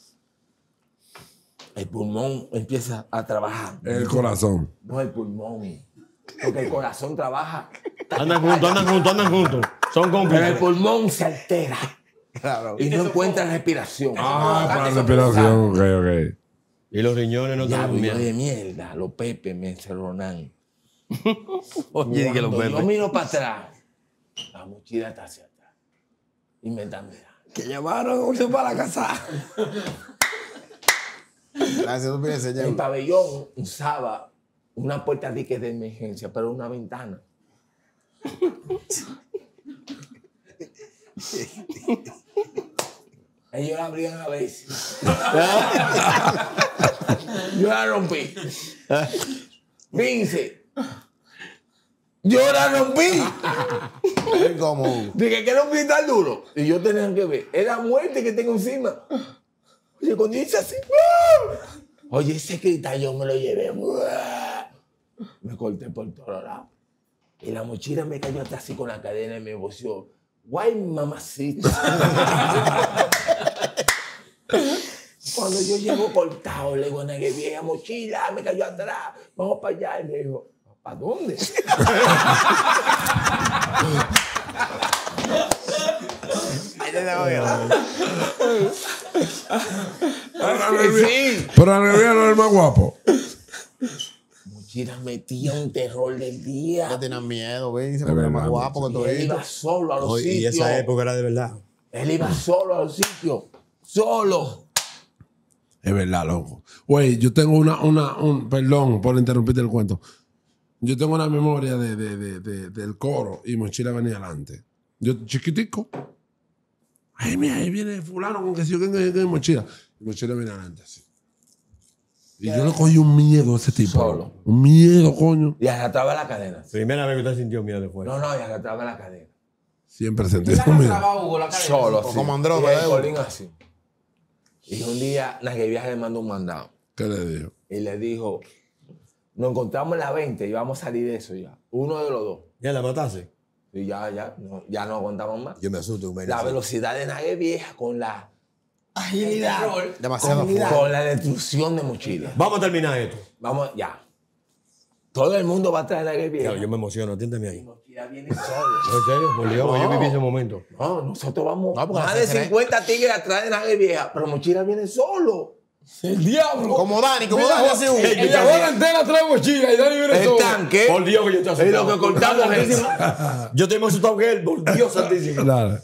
S3: El pulmón empieza a trabajar.
S1: El corazón.
S3: No el pulmón. Porque el corazón trabaja.
S2: Andan juntos. Son
S3: Pero el
S2: cómplices.
S3: pulmón se altera. Y no encuentra respiración.
S1: Para la respiración. Ok.
S2: Y los riñones no
S3: Ya,
S2: tienen
S3: yo de
S2: miedo.
S3: mierda, los Pepe me encerronan.
S2: Oye, que los
S3: Cuando yo
S2: Pepe.
S3: miro para atrás, la mochila está hacia atrás. Y me está mirando.
S6: Que llevaron a uno para la casa.
S4: Gracias, tú pides,
S3: El
S4: señor.
S3: pabellón usaba una puerta de que de emergencia, pero una ventana. Ellos la abrían a veces. Yo la rompí. Vince. Yo la rompí.
S4: Es como.
S3: Dije que era un cristal duro. Y yo tenía que ver. Es la muerte que tengo encima. Oye, cuando hice así. Oye, ese cristal yo me lo llevé. Me corté por todos lados. Y la mochila me cayó hasta así con la cadena y me bolsillo. Guay, mamacita. Cuando yo llego cortado, le digo a Nague vieja, mochila, me cayó atrás. Vamos para allá. Y me dijo, ¿para dónde? Sí.
S1: Pero la nevera no es el más guapo.
S3: Mochila metía un terror del día.
S4: No tenían miedo, güey. Dice,
S1: Es
S4: porque era
S1: verdad,
S4: más guapo que
S3: Y él
S4: todo
S3: iba solo a los
S2: Oye, y
S3: sitios.
S2: esa época era de verdad.
S3: Él iba solo a los sitios. Solo.
S1: Es verdad, loco. Güey, yo tengo perdón por interrumpirte el cuento. Yo tengo una memoria del coro y Mochila venía adelante. Yo chiquitico. Ay, mira, ahí viene fulano con que si yo que Mochila. Y Mochila viene adelante así. Y yo le cogí un miedo a ese tipo.
S3: Solo.
S1: Un miedo, coño.
S3: Y arrastraba la cadena.
S2: Primera vez que usted sintió miedo después.
S3: No, y arrastraba la cadena.
S1: Siempre sentí ese miedo.
S3: Solo así.
S4: como Andrómeda,
S3: Y el
S4: ¿eh?
S3: colín así. Y un día Nague Viaje le mandó un mandado.
S1: ¿Qué le dijo?
S3: Y le dijo, nos encontramos en la 20 y vamos a salir de eso ya. Uno de los dos.
S2: ¿Ya la mataste?
S3: Y ya no aguantamos más.
S2: Yo me asusto.
S3: La velocidad de Nague Vieja con la
S6: Agilidad.
S4: Demasiado
S6: Agilidad.
S4: fuerte.
S3: con la destrucción de Mochila.
S2: Vamos a terminar esto.
S3: Vamos, ya. Todo el mundo va a traer Nague Vieja.
S2: Claro, yo me emociono. Atiéndeme ahí.
S3: Mochila viene solo.
S2: ¿No, en serio? Por Dios, yo viví ese momento.
S3: No, nosotros vamos
S4: No, porque
S3: más
S4: la
S3: de
S4: CCN
S3: 50 tigres atrás de Nague Vieja, pero Mochila viene solo.
S6: El diablo.
S4: Como Dani, como Dani hace un.
S6: Y la bola entera trae mochila y Dani viene
S3: El
S6: solo.
S3: tanque.
S2: Por Dios que yo estoy
S3: Y lo
S2: asustado.
S3: que cortamos es.
S2: Yo estoy más asustado que él. Por Dios santísimo.
S1: Dale.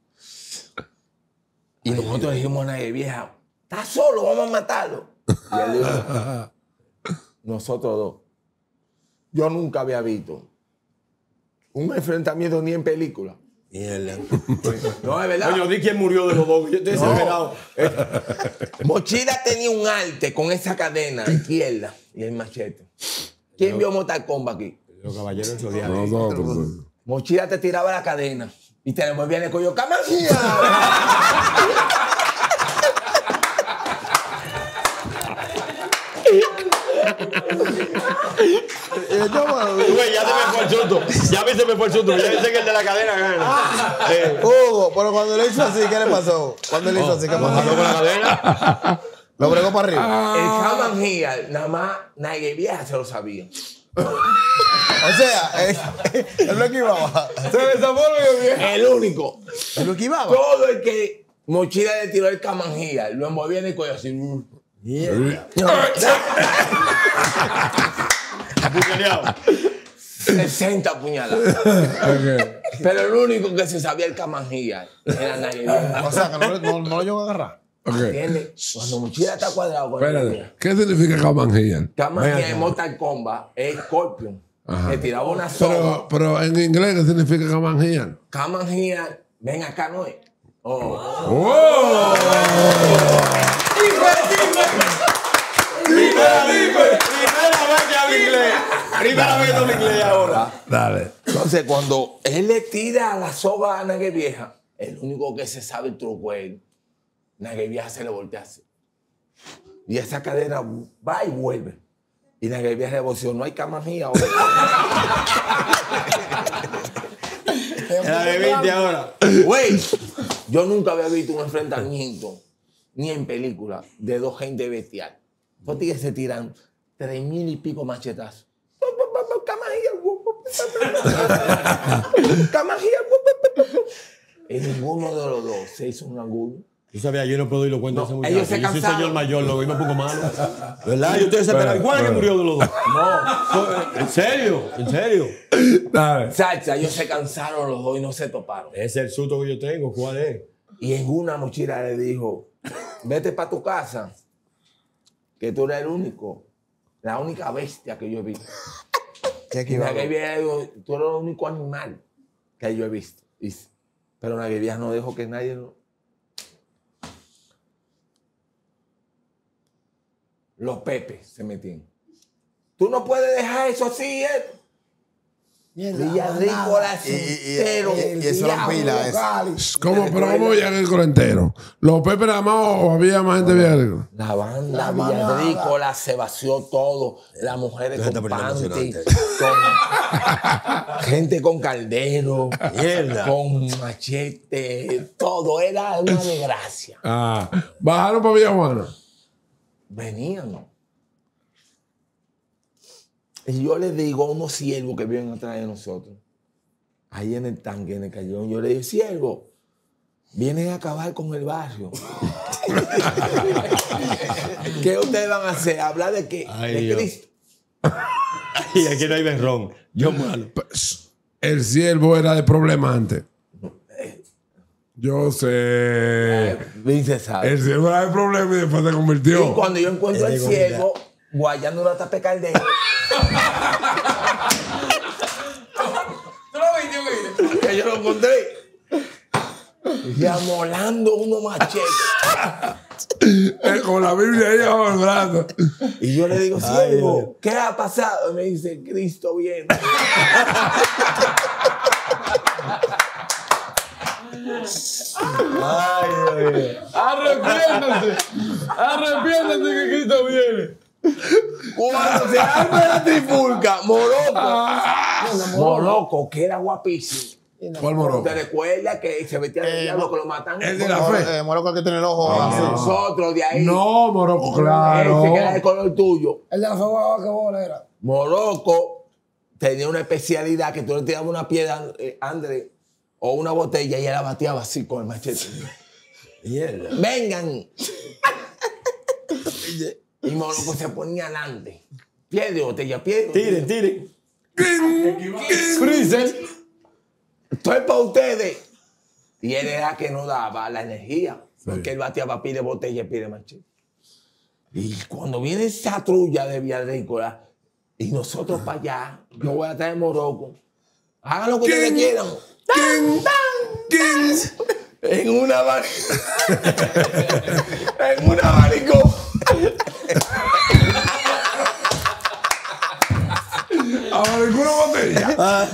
S3: Y nosotros dijimos a Nague Vieja, está solo, vamos a matarlo. Y él dijo, nosotros dos. Yo nunca había visto un enfrentamiento ni en película.
S2: Mierda.
S3: No, es verdad.
S2: Coño, di quién murió de los dos. Yo estoy desesperado.
S3: Mochila tenía un arte con esa cadena izquierda y el machete. ¿Quién vio Mortal Kombat aquí?
S2: Los caballeros del zodiaco.
S1: Nosotros. Pues.
S3: Mochila te tiraba la cadena y te devolvía en el cuello. ¡Camangia!
S2: Güey, ya se me fue el susto. Ya a mí se me fue el susto. Ya dice que el de la cadena gana.
S4: Hugo, pero cuando le hizo así, ¿qué le pasó? Cuando le hizo así, ¿qué
S2: ¿Pasó
S4: pasó?
S2: con la cadena?
S4: Lo bregó para arriba.
S3: El Camangia, nada más Nague Vieja se lo sabía.
S4: O sea, él lo esquivaba.
S6: Se desamoró yo bien.
S3: El único.
S4: Él lo esquivaba.
S3: Todo el que Mochila le tiró el Camangia, lo envolvía en el cuello así.
S2: Apuñaleado.
S3: 60 puñaladas.
S1: Ok.
S3: Pero el único que se sabía el Camanjía era Naguevieja.
S4: O sea, que no lo llegó a agarrar.
S1: Ok.
S3: ¿Entiendes? Cuando Mochila está cuadrado con
S1: Espérate. ¿Qué significa Camanjía?
S3: Camanjía en Mortal Kombat es Scorpion.
S1: Ajá.
S3: Le tiraba una soga.
S1: Pero en inglés, ¿qué significa Camanjía?
S3: Camanjía, ven acá, no es. Oh.
S1: ¡Oh!
S2: Primera vez que hablo inglés. Primera vez que hablo inglés ahora.
S1: Dale.
S3: Entonces, cuando él le tira la soga a Naguevieja, el único que se sabe el truco es él. Naguevieja se le voltea así. Y esa cadena va y vuelve. Y Naguevieja revolucionó. No hay Camanjía ahora.
S2: Era de 20 ahora.
S3: Güey, yo nunca había visto un enfrentamiento, ni en película, de dos gente bestial. Los tigres se tiran 3,000 y pico machetazos. Camanjía. Y ninguno de los dos se hizo un ángulo.
S2: Tú sabías, yo no puedo ir lo cuento a ese muchacho.
S3: ellos se
S2: Yo soy
S3: cansaron.
S2: señor mayor, lo y me pongo malo. ¿Verdad? Yo estoy desesperado. ¿Cuál es que murió de los dos? No. ¿En serio? ¿En serio?
S1: Dale.
S3: Sacha, ellos se cansaron los dos y no se toparon.
S2: Ese es el susto que yo tengo. ¿Cuál es?
S3: Y en una Mochila le dijo, vete para tu casa, que tú eres el único, la única bestia que yo he visto. Y Naguevieja le dijo, tú eres el único animal que yo he visto. Dice, pero Naguevieja no dejó que nadie lo... Los Pepes se metían. Tú no puedes dejar eso así, Villadrícola entero.
S4: Y eso lo pila.
S1: ¿Cómo? Pero ¿cómo Villadrícola entero? ¿Los Pepe nada más o había más gente de Villadrícola?
S3: La banda Villadrícola se vació todo. Las mujeres
S2: Está
S3: con
S2: poniendo
S3: panty, con gente con caldero, con machete, todo. Era una desgracia.
S1: Ah, bajaron para Villajuana.
S3: Venían. Y yo les digo a unos siervos que viven atrás de nosotros, ahí en el tanque, en el callejón, yo les digo, siervo, vienen a acabar con el barrio. ¿Qué ustedes van a hacer? ¿Hablar de qué?
S2: Ay,
S3: de
S2: Dios.
S3: Cristo.
S2: Y aquí no hay berrón. Yo malo.
S1: El siervo era de problema antes. Yo sé.
S3: Dice, ¿sabes?
S1: El siervo era de problema y después se convirtió.
S3: Y cuando yo encuentro al siervo, guayando una tapa de caldero,
S5: ¿Tú lo viste?
S3: que yo lo encontré, y amolando unos machetes.
S1: Con la Biblia ahí abajo el brazo.
S3: Y yo le digo, siervo, ¿qué ha pasado? Y me dice, Cristo viene.
S2: Ay, Dios mío.
S1: Arrepiéntate que Cristo viene.
S3: Cuando se arma la trifulca, Morocco, que era guapísimo.
S1: ¿Cuál Morocco?
S3: ¿Te recuerdas que se metía al diablo que lo matan?
S1: El de la fe.
S4: Moroco que tiene el ojo azul.
S3: Nosotros de ahí.
S1: No, Morocco, claro.
S3: Ese que era de color tuyo.
S6: El de la fogua que bola era.
S3: Morocco tenía una especialidad que tú le tirabas una piedra, André, o una botella y él la bateaba así con el machete.
S2: Mierda.
S3: ¡Vengan! Y Morocco se ponía adelante. Piedra, botella, piedra.
S2: Tiren, tiren.
S3: Freezer. Estoy para ustedes. Y él era que no daba la energía. Porque él bateaba pide botella y pide machete. Y cuando viene esa trulla de Villadrícola y nosotros para allá, yo voy a traer Morocco. Hagan lo que ustedes quieran. En una en un abanico.
S1: Ahora ninguna botella.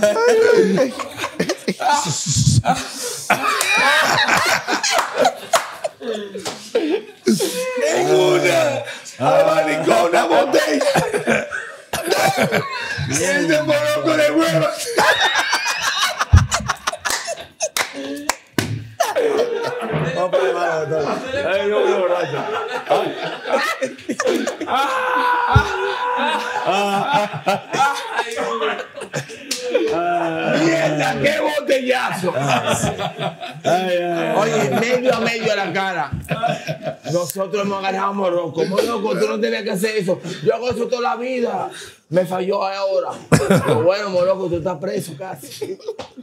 S3: En una abanicó una botella. Y él de Morocco de huevo.
S2: Vamos para el malo, doctor. Ay, no, no, borracho.
S3: Mierda, qué botella. botellazo. Oye, medio a medio a la cara. Nosotros hemos agarrado a Morocco. Morocco, tú no tenías que hacer eso. Yo hago eso toda la vida. Me falló ahora. Pero bueno, Morocco, tú estás preso casi.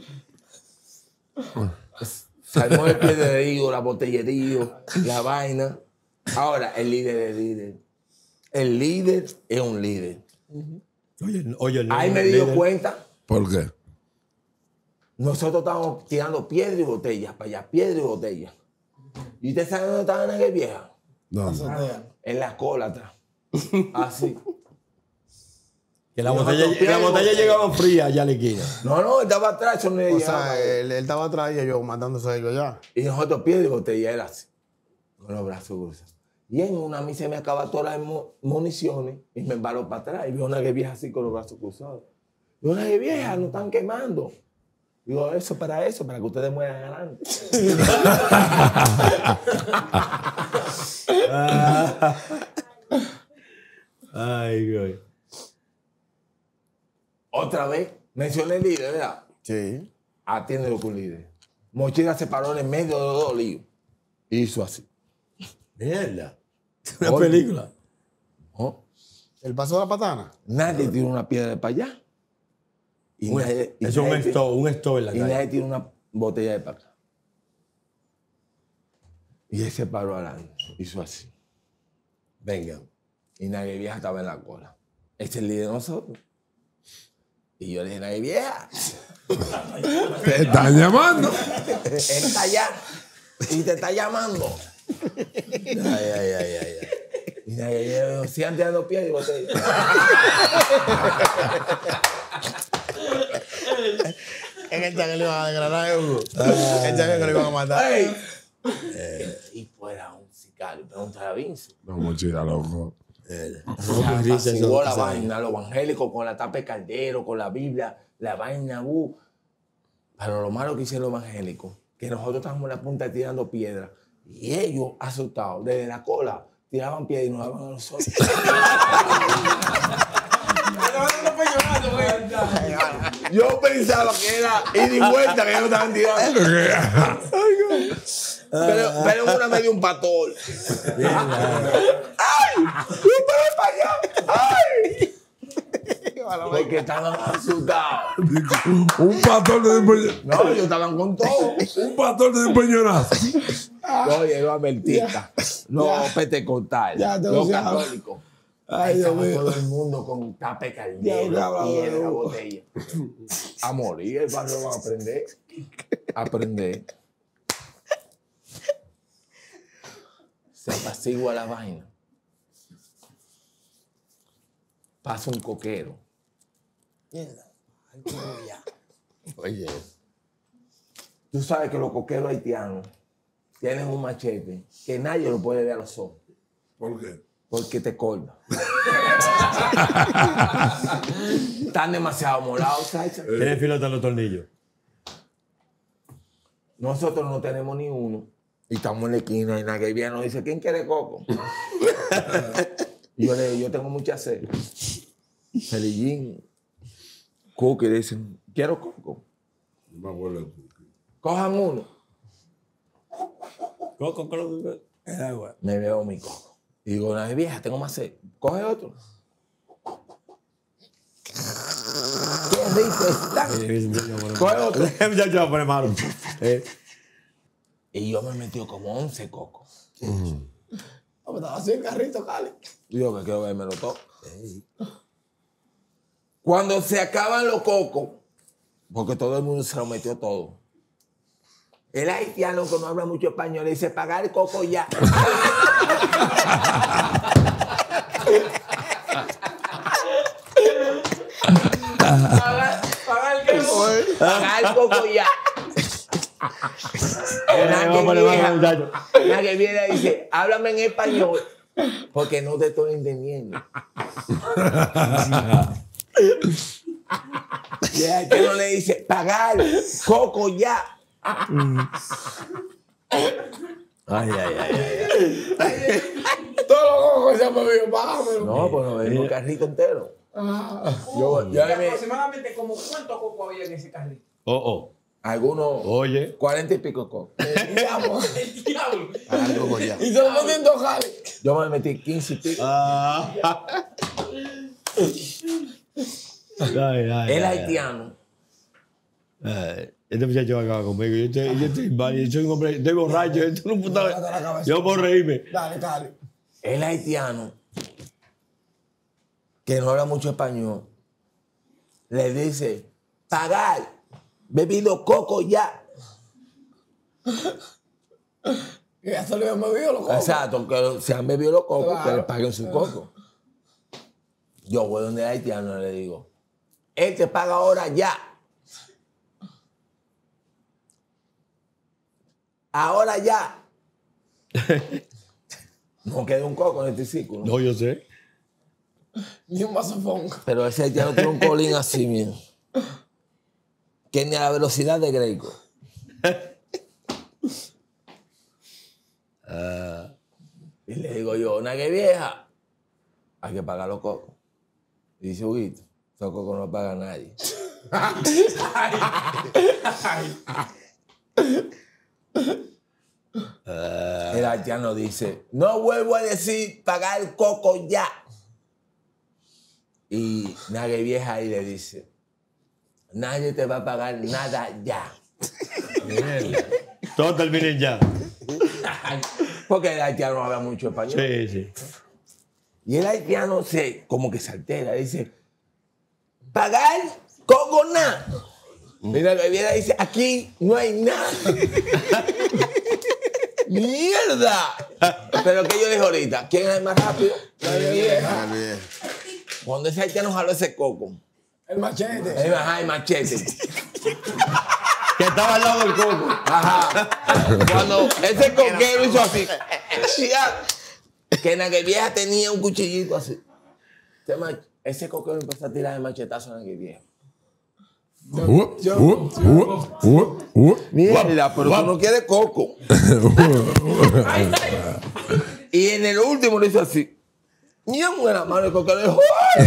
S3: Salmó el piedrerío, la botellería, la vaina. Ahora, el líder es líder. El líder es un líder.
S2: Oye,
S3: Ahí me di cuenta.
S1: ¿Por qué?
S3: Nosotros estábamos tirando piedra y botellas para allá, piedra y botellas. ¿Y usted sabe dónde estaba Nague Vieja?
S1: No.
S3: En la cola atrás. Así.
S2: Que la botella llegaba fría allá a la esquina.
S3: No, estaba atrás. Eso no le
S4: O
S3: llegaba.
S4: sea, él estaba atrás y ellos matándose a ellos allá.
S3: Y nosotros piedra y botella era así. Con los brazos cruzados. Y en una a mí se me acaban todas las municiones y me embaló para atrás. Y veo una Nague Vieja así con los brazos cruzados. Y una Nague Vieja, nos están quemando. Digo, eso, para que ustedes mueran adelante.
S2: Ay, güey.
S3: Otra vez, mencioné el líder, ¿verdad?
S4: Sí.
S3: Atiéndelo con líder. Mochila se paró en el medio de los dos líos. Hizo así.
S2: Mierda. Una película.
S3: ¿No?
S4: ¿El paso de la patana?
S3: Nadie tiró una piedra para allá. Y nadie, y
S2: Es un
S3: nadie-
S2: stove en la
S3: y nadie
S2: calle.
S3: tiró una botella de para acá. Y él se paró adelante. Hizo así.
S2: Venga.
S3: Y Nague Vieja estaba en la cola. Ese es el líder de nosotros. Y yo le dije, Nague Vieja,
S1: Te están llamando.
S3: él está allá. Y te está llamando.
S2: Ay.
S3: Y Nague Vieja dijo, sigan tirando piedras y botellas.
S4: En el que le iban a desgranar, Hugo. El que le iban a matar.
S3: ¡Ey! Y fuera un sicario. Pregúntale a Vince.
S1: No, mochila, loco.
S3: Apaciguó la vaina, los evangélicos con la tapa de caldero, con la Biblia, la vaina, Pero lo malo que hicieron los evangélicos, que nosotros estábamos en la punta tirando piedras y ellos, asustados, desde la cola, tiraban piedras y nos daban a nosotros. Yo pensaba que era ida y vuelta que ellos estaban tirando. Pero en una me dio un patol. ¡Ay! ¡Yo para allá! ¡Ay! Porque estaban asustados.
S1: Un pastor de empeñonazo.
S3: No, ellos estaban con todo.
S1: Un pastor de empeñonazo.
S3: Oye, los adventistas, los pentecostales,
S6: Ya te
S3: los
S6: usaba.
S3: católicos.
S6: Ay,
S3: Ahí
S6: Dios estaba
S3: estaba
S6: mío.
S3: todo el mundo con tapa de caldero,
S6: Ya,
S3: piedra,
S6: Hugo.
S3: botella. A morir, el barrio va a aprender. Aprender. Se apacigua la vaina. Pasa un coquero.
S6: Mierda. Ay, qué ya.
S2: Oye.
S3: Tú sabes que los coqueros haitianos tienen un machete que nadie lo puede ver a los ojos.
S1: ¿Por qué?
S3: Porque te corta. Están demasiado molados, ¿sabes?
S2: Tiene filo hasta los tornillos.
S3: Nosotros no tenemos ni uno. Y estamos en la esquina y Nague Vieja nos dice, ¿quién quiere coco? Y yo le digo, yo tengo mucha sed. Celillín, Cookie dicen, quiero coco.
S1: No me acuerdo.
S3: Cojan uno.
S2: Coco.
S6: El agua.
S3: Me veo mi coco. Y digo, Nague Vieja, tengo más sed. Coge otro. Qué rico está. Coge otro.
S2: Muchacho va a poner malo.
S3: Y yo me metí como 11 cocos.
S6: Oh, estaba así el carrito, Cali.
S3: Y yo que quiero verme todo. Cuando se acaban los cocos, porque todo el mundo se lo metió todo, el haitiano que no habla mucho español le dice, pagar el coco ya. Pagar el coco ya. Nague Vieja dice, háblame en español, porque no te estoy entendiendo. Y el haitiano le dice, pagar coco ya.
S2: Ay.
S6: Todos los cocos se han bebido, págamelo.
S3: No, pues nos venimos carrito entero. Yo me-
S5: Aproximadamente como cuántos cocos había en ese carrito.
S2: Oh.
S3: Algunos,
S2: Oye.
S3: 40 y pico cocos.
S6: Diablo.
S5: El diablo.
S4: Algo con ya.
S6: Y se lo metiendo jale.
S3: Yo me metí 15 y pico. El haitiano.
S2: Este muchacho va a acabar conmigo. Yo estoy mal, yo soy un hombre, estoy borracho. Esto no puta-
S6: Dale la cabeza.
S2: Yo puedo reírme.
S6: Dale, dale.
S3: El haitiano, que no habla mucho español, le dice, pagar, bebido coco ya.
S6: Y ya se le habían bebido los cocos.
S3: Exacto, que se han bebido los cocos,
S6: Claro.
S3: que le paguen su coco. Yo voy donde el haitiano y le digo, él te paga ahora ya. Ahora ya. No queda un coco en este círculo.
S2: No, yo sé.
S6: Ni un mazafón.
S3: Pero ese haitiano tiene un colín así, mío. Que ni a la velocidad de Greco. Y le digo yo, una que vieja, hay que pagar los cocos. Y dice, Huguito, esos cocos no paga nadie. El haitiano dice, no vuelvo a decir pagar el coco ya. Y Nague Vieja ahí le dice, nadie te va a pagar nada ya.
S2: Todos terminen ya.
S3: Porque el haitiano no habla mucho español.
S2: Sí, sí.
S3: Y el haitiano como que se altera, dice, pagar coco nada. Mira, la Vieja dice, aquí no hay nada. ¡Mierda! Pero que yo le dije ahorita, ¿quién es el más rápido? La Vieja. Cuando ese haitiano jaló ese coco,
S6: El machete.
S3: el machete.
S2: Que estaba al lado del coco.
S3: Ajá. Cuando ese coquero hizo así, que Nague Vieja tenía un cuchillito así. Ese coquero empezó a tirar el machetazo a Nague Vieja. Mierda, pero tú no quieres coco. Y en el último lo hizo así. Mira, buena mano el coquero dijo, ¡ay!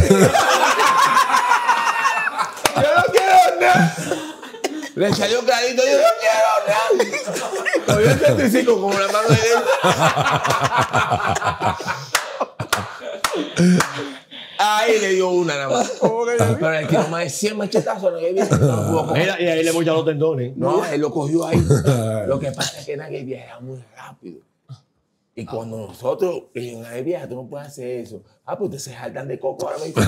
S3: Yo no quiero nada. Le salió clarito, yo no quiero nada. Cogió el 35 como la mano de él. Ahí le dio una nada más. Pero el que no más de 100 machetazos no había visto. No pudo coger.
S2: Mira, y ahí le mocha los tendones.
S3: No, él lo cogió ahí. Lo que pasa es que Nague Vieja era muy rápido. Y cuando nosotros, en Nague Vieja, tú no puedes hacer eso. Ah, pues ustedes se jaltan de coco ahora mismo.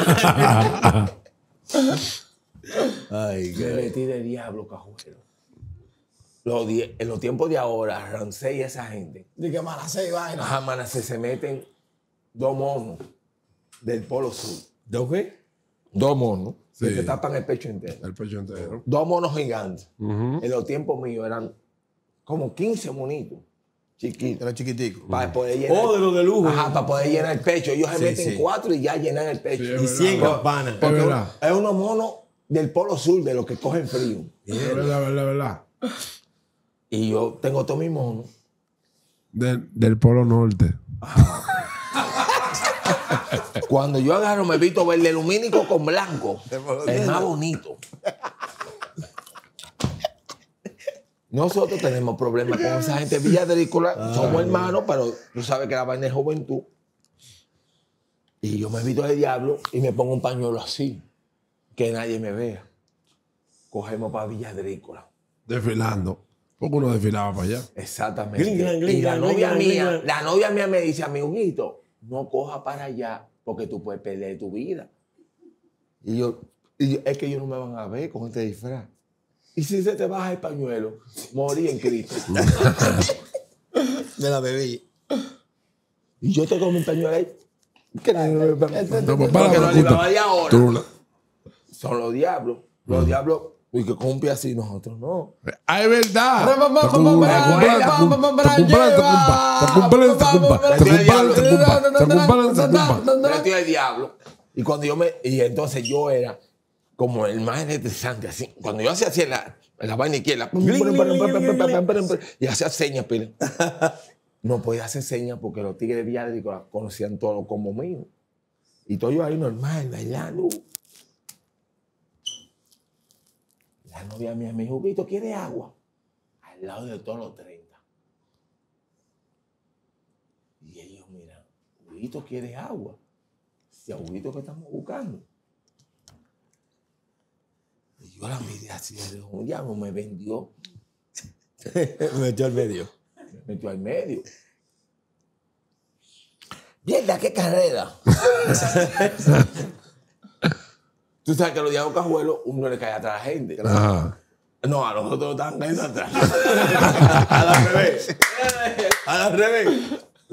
S2: Ay,
S3: Me metí de diablo, cajuelo. En los tiempos de ahora, Rancé y esa gente,
S6: De que malacé y vaina.
S3: ajá, maná, se meten 2 monos del Polo Sur.
S2: ¿Dos qué?
S3: 2 monos que
S1: Sí.
S3: te tapan el pecho entero.
S1: El pecho entero.
S3: 2 monos gigantes. En los tiempos míos eran como 15 monitos chiquitos.
S4: Era chiquitico.
S3: Para poder llenar.
S2: Oh, de los de lujo.
S3: Ajá, para poder llenar el pecho. Ellos se
S2: Sí,
S3: meten
S2: sí.
S3: 4 y ya llenan el pecho.
S1: Sí,
S2: Y 100 campanas.
S1: Es
S3: Porque
S1: verdad.
S3: es unos monos del Polo Sur, de los que cogen frío.
S1: Es verdad.
S3: Y yo tengo todos mis monos.
S1: Del Polo Norte.
S3: Cuando yo agarro, me visto verde lumínico con blanco. Es más bonito. Nosotros tenemos problemas con esa gente villadrícola. Somos hermanos, pero tú sabes que la vaina es juventud. Y yo me visto de diablo y me pongo un pañuelo así, que nadie me vea. Cogemos para villadrícola.
S1: Desfilando. Porque uno desfilaba para allá.
S3: Exactamente.
S2: Gling, glang,
S3: Y la
S2: gling,
S3: novia
S2: glang,
S3: mía,
S2: gling, glang.
S3: la novia mía me dice a mi Huguito, no coja para allá porque tú puedes perder tu vida. Y yo, es que ellos no me van a ver con este disfraz. Y si se te baja el pañuelo, morí en Cristo.
S4: De la bebé.
S3: Y yo tengo mi pañuelo ahí. Que nadie me ve.
S1: No, pues,
S3: Porque
S1: para,
S3: los liberales ahora
S1: Tú-
S3: son los diablos. Los diablos, y que con un pie así, nosotros no.
S1: ¡Ay, verdad!
S6: Te
S3: Metió el diablo. Y cuando y entonces yo era como el más electrizante, así. Cuando yo hacía así en la vaina izquierda, y hacía señas, pila. No podía hacer señas porque los tigres de Villadrico conocían todo como mío. Y todo yo ahí normal, bailando. La La novia mía me dijo, Huguito, ¿quiere agua? Al lado de todos los 30. Y ellos miran, Huguito quiere agua. Si a Huguito que estamos buscando. Y yo la miré así, le digo, un diablo me vendió.
S2: Me metió al medio.
S3: Me metió al medio. Mierda, qué carrera. Tú sabes que los diablos cajuelos, uno le cae atrás a la gente.
S1: Ajá.
S3: No, a nosotros nos están cayendo atrás.
S2: Al revés. Al revés.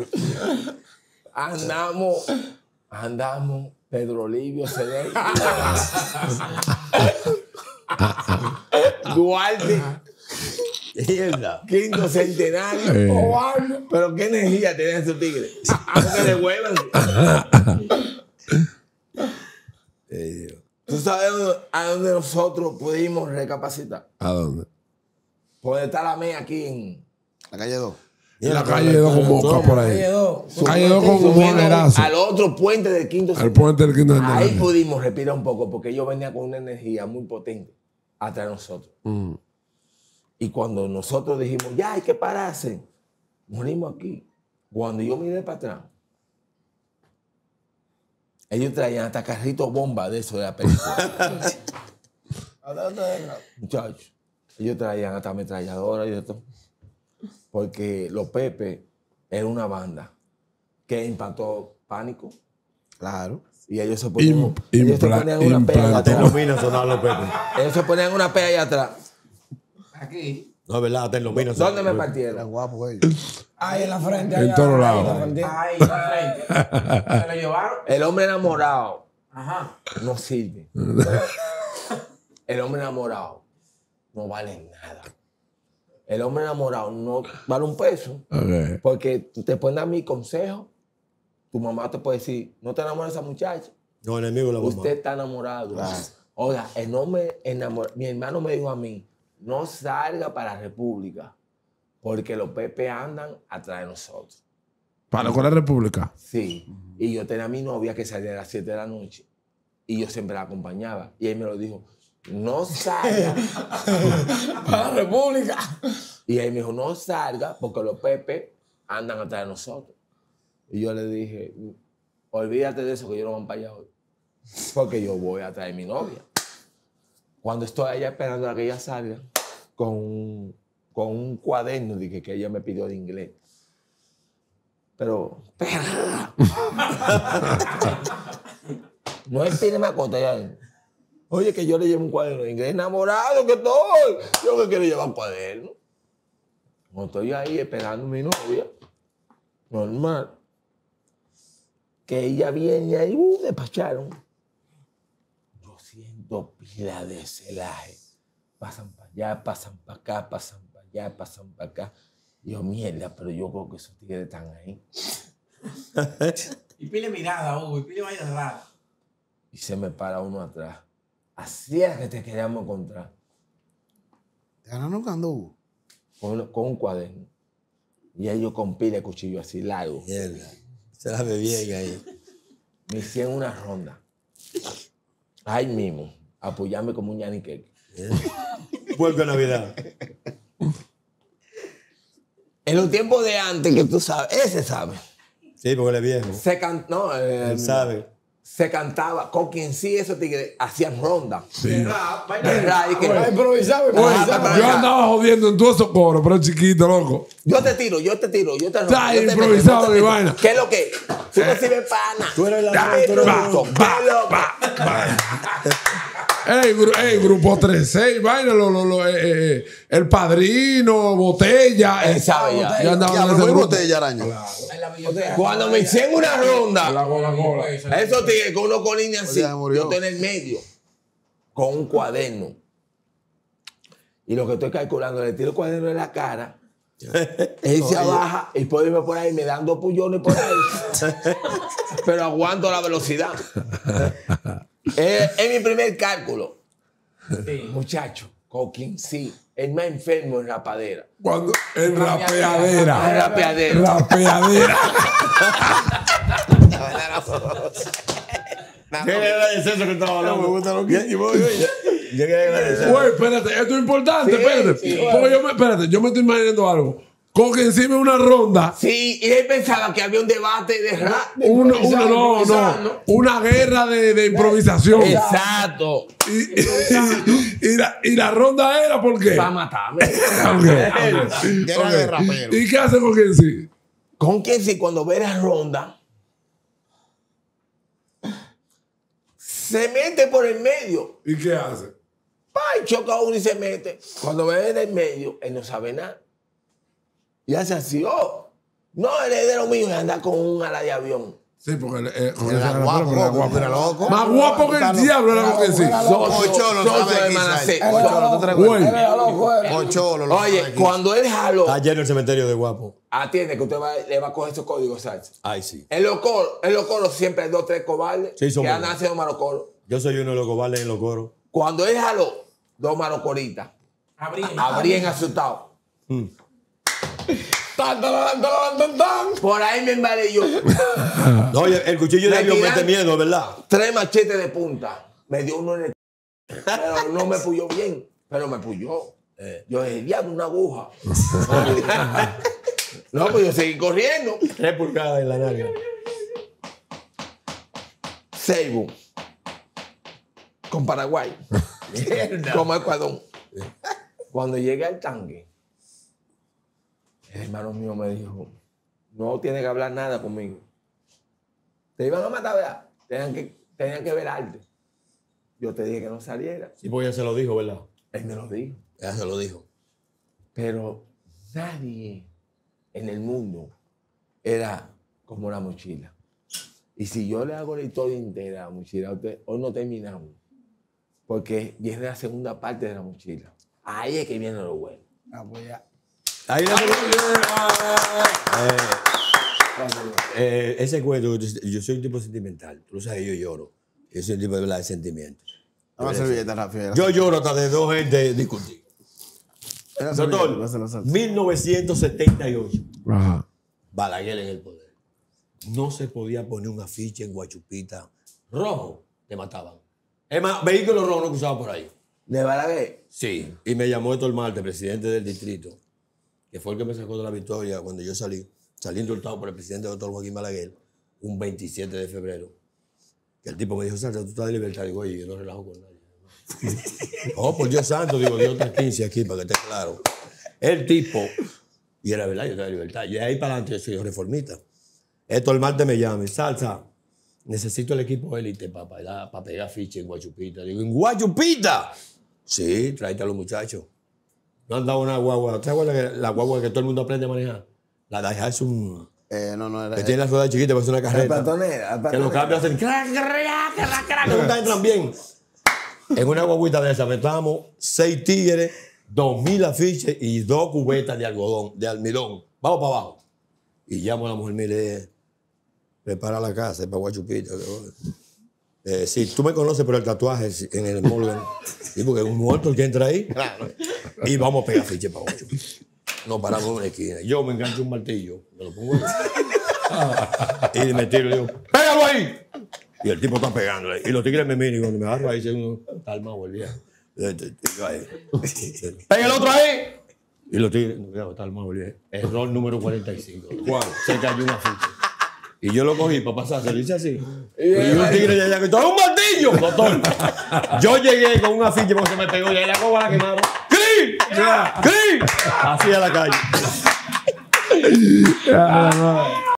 S3: Andamos, Pedro Livio, Cedey. Duarte,
S2: Mierda.
S3: quinto centenario. Pero qué energía tienen esos tigres. ¿Cómo que le huevan? ¿Tú sabes a dónde nosotros pudimos recapacitar?
S1: ¿A dónde?
S3: Por estar la MEA aquí en
S4: La calle 2.
S1: En la calle 2 con Boca por ahí. Calle 2 con
S3: subiendo
S1: Juanerazo.
S3: al otro puente del quinto
S1: Al puente del quinto
S3: Ahí
S1: centenario.
S3: pudimos respirar un poco porque yo venía con una energía muy potente atrás de nosotros. Y cuando nosotros dijimos, ya hay que pararse, morimos aquí. Cuando yo miré para atrás, ellos traían hasta carritos bomba de eso de la película. Muchachos, ellos traían hasta ametralladoras y de todo. Porque los Pepe era una banda que impactó pánico.
S4: Claro.
S3: Y ellos se ponían, ellos se ponían una pea allá
S2: Hasta en
S3: atrás.
S2: los minos sonaban los pepes.
S3: Ellos se ponían una pea allá atrás.
S5: Aquí.
S2: No, es verdad, hasta en los minos
S3: ¿Dónde me
S4: Eran
S3: partieron?
S4: guapos ellos.
S6: Ahí en la frente.
S1: En
S6: allá,
S1: todos
S6: ahí,
S1: lados.
S6: en la frente.
S5: Ahí, enfrente. Se lo llevaron.
S3: El hombre enamorado
S5: Ajá.
S3: no sirve. El hombre enamorado no vale nada. El hombre enamorado no vale un peso.
S1: Ok.
S3: Porque tú te pueden dar mi consejo. Tu mamá te puede decir, no te enamores de esa muchacha.
S2: No, enemigo de la mamá.
S3: Usted está enamorado. Oiga, el hombre enamorado. Mi hermano me dijo a mí, no salga para la República. Porque los Pepe andan atrás de nosotros.
S1: ¿Para cuál república?
S3: Sí. Y yo tenía a mi novia que salía a las 7 de la noche. Y yo siempre la acompañaba. Y él me lo dijo, no salga
S6: Para la República.
S3: Y él me dijo, no salga porque los Pepe andan atrás de nosotros. Y yo le dije, olvídate de eso que yo no voy para allá hoy. Porque yo voy a traer a mi novia. Cuando estoy allá esperando a que ella salga, con un cuaderno dije que ella me pidió de inglés. Pero, perra. No espere más cosas ya. Oye, que yo le llevo un cuaderno de inglés. Enamorado que estoy. Yo que quiero llevar un cuaderno. No estoy ahí esperando a mi novia. Normal. Que ella viene ahí, despacharon. Yo siento pila de celaje. Pasan para allá, pasan para acá, pasan para allá, pasan para acá. Y yo, mierda, pero yo creo que esos tigres están ahí.
S5: Y pile mirada, Hugo, y pile vaya rara.
S3: Y se me para uno atrás. Así era que te queríamos encontrar.
S4: ¿Te ganaron cuando hubo?
S3: Con un cuaderno. Y ellos con pila de cuchillo así largo.
S2: Mierda. Se la ve bien ahí.
S3: Me hicieron una ronda. Ahí mismo. Apoyarme como un yaniqueque.
S2: Puerco de Navidad.
S3: En los tiempos de antes, que tú sabes, ese sabe.
S2: Sí, porque él es viejo. Él sabe.
S3: Se cantaba, con quien sí esos tigres hacían ronda.
S1: Sí.
S3: ¿Verdad? Y que-
S6: Improvisaba, improvisaba.
S1: Yo andaba jodiendo en todos esos coros, pero chiquito, loco.
S3: Yo te tiro, yo te
S1: Está
S3: yo te
S1: improvisado
S3: meto,
S1: mi vaina.
S3: ¿Qué es lo que? Tú no sirves para nada.
S2: Tú eres la
S1: Ya,
S2: tú eres
S1: va,
S2: la-
S1: Ey, grupo 36, vaina, el padrino, botella.
S3: Él sabe ya.
S1: Yo andaba
S4: Ya,
S1: en
S4: pero
S1: ese
S4: muy
S1: grupo.
S4: botella, araña.
S3: Cuando me hicieron una ronda,
S1: La Coca-Cola.
S3: esos tigres con unos colines así,
S4: Ya murió.
S3: yo estoy en el medio, con un cuaderno. Y lo que estoy calculando, le tiro el cuaderno en la cara, él se abaja y puede irme por ahí, me dan 2 pullones por ahí. Pero aguanto la velocidad. Es mi primer cálculo. Muchacho, Coquín, sí, el más enfermo en rapadera.
S1: Cuando, en rapeadera.
S3: Rapeadera.
S1: Rapeadera.
S2: Yo quería agradecer eso que estaba hablando.
S4: Me gusta lo que
S2: Yo quería agradecer.
S1: Güey, espérate, esto es importante, espérate. Porque yo me estoy imaginando algo. Con que encima una ronda.
S3: Sí, y él pensaba que había un debate de rap.
S1: Una guerra de improvisación.
S3: Exacto.
S1: Y la ronda era ¿por qué?
S3: Va a matarme.
S4: Guerra de rapero.
S1: ¿Y qué hace con quien sí?
S3: Con que si cuando ve la ronda, se mete por el medio.
S1: ¿Y qué hace?
S3: Y choca uno y se mete. Cuando ve en el medio, él no sabe nada. Y hace así, no, él es de lo mío y anda con un ala de avión.
S1: Sí, porque con
S4: Era
S1: esa
S4: guapo,
S1: era guapo.
S4: era loco.
S1: Más guapo que el diablo era con quien sí.
S4: Pocholo lo sabe
S3: de
S4: aquí,
S3: Manacé.
S4: ¿sabes? Pocholo, ¿tú te
S1: Güey.
S4: recuerdas? Pocholo lo sabe
S3: Oye,
S4: aquí.
S3: cuando él jaló,
S2: Está lleno el cementerio de guapo.
S3: atiende que usted le va a coger esos códigos, ¿sabes?
S2: Ay, sí.
S3: En los coros siempre hay 2 o 3 cobardes
S2: Sí, somos
S3: que andan
S2: dos.
S3: haciendo marocoros.
S2: Yo soy uno de los cobales en los coros.
S3: Cuando él jaló, 2 marocoritas, abrían asustados. Tan, tan, tan, tan, tan. Por ahí me embalé yo.
S2: No, oye, el cuchillo de
S3: Me
S2: avión
S3: tiran-
S2: mete miedo, ¿verdad?
S3: 3 machetes de punta. Me dio uno en el... Pero no me puyó bien. Pero me puyó. Yo dije, diablo, una aguja. No, pues yo seguí corriendo.
S2: 3 pulgadas en la nalga.
S3: Seibo. Con Paraguay. Como Ecuador. Cuando llegué al tanque, el hermano mío me dijo, no tiene que hablar nada conmigo. Te iban a matar, ¿verdad? Tenían que velarte. Yo te dije que no saliera.
S2: Sí, pues ya se lo dijo, ¿verdad?
S3: Él me lo dijo.
S2: Ya se lo dijo.
S3: Pero nadie en el mundo era como la mochila. Y si yo le hago la historia entera a la mochila, hoy no terminamos. Porque viene la segunda parte de la mochila. Ahí es que viene lo bueno.
S2: Ahí ese cuento, yo soy un tipo sentimental. Tú sabes, yo lloro. Yo soy un tipo de verdad de sentimiento.
S4: Dame la servilleta, Rafael.
S2: Yo lloro hasta de 2 gente discutir. Doctor, 1978.
S1: Ajá.
S2: Balaguer en el poder. No se podía poner un afiche en Guachupita rojo, te mataban. Es más, vehículos rojos no cruzaban por ahí.
S3: ¿De Balaguer?
S2: Sí, y me llamó Héctor Marte, presidente del distrito, que fue el que me sacó de la victoria cuando yo salí indultado por el presidente doctor Joaquín Balaguer, un 27 de febrero. Que el tipo me dijo, Salsa, tú estás de libertad. Digo, oye, yo no relajo con nadie. Oh, por Dios santo, digo, Dios está 15 aquí, para que esté claro. El tipo, y era verdad, yo estaba de libertad. Y de ahí para adelante yo soy reformista. Héctor Marte me llama, Salsa, necesito el equipo élite para pegar ficha en Guachupita. Digo, ¿en Guachupita? Sí, tráete a los muchachos. No han dado una guagua. ¿Te acuerdas la guagua que todo el mundo aprende a manejar? La Daihatsu es un...
S4: No era.
S2: Que tiene la rueda chiquita, parece una carreta.
S3: Patonera.
S2: Que los cambios hacen crack, crack, crack, crack, nunca entran bien. En una guaguita de esa metamos 6 tigres, 2000 afiches y 2 cubetas de algodón, de almidón. Vamos para abajo. Y llamo a la mujer, mire, prepara la casa, es para Guachupita. Sí, tú me conoces por el tatuaje en el Morgan. Sí, porque es un muerto el que entra ahí.
S4: Claro.
S2: Y vamos a pegar fiches para Guachupita. Nos paramos en una esquina. Yo me engancho un martillo, me lo pongo ahí. Y me tiro y digo, ¡pégalo ahí! Y el tipo está pegándole. Y los tigres me miran y cuando me agarro ahí, dice uno, está armado el viejo. ¡Pega el otro ahí! Y los tigres, no, está armado el viejo. Error número 45. ¿Cuál? Se cayó una ficha. Y yo lo cogí para pasar, se lo hice así. Y un tigre de allá que ¡un martillo! Doctor. Yo llegué con una ficha porque se me pegó y ahí la coba la quemaron. ¡Cri! ¡Cri! Así a la calle.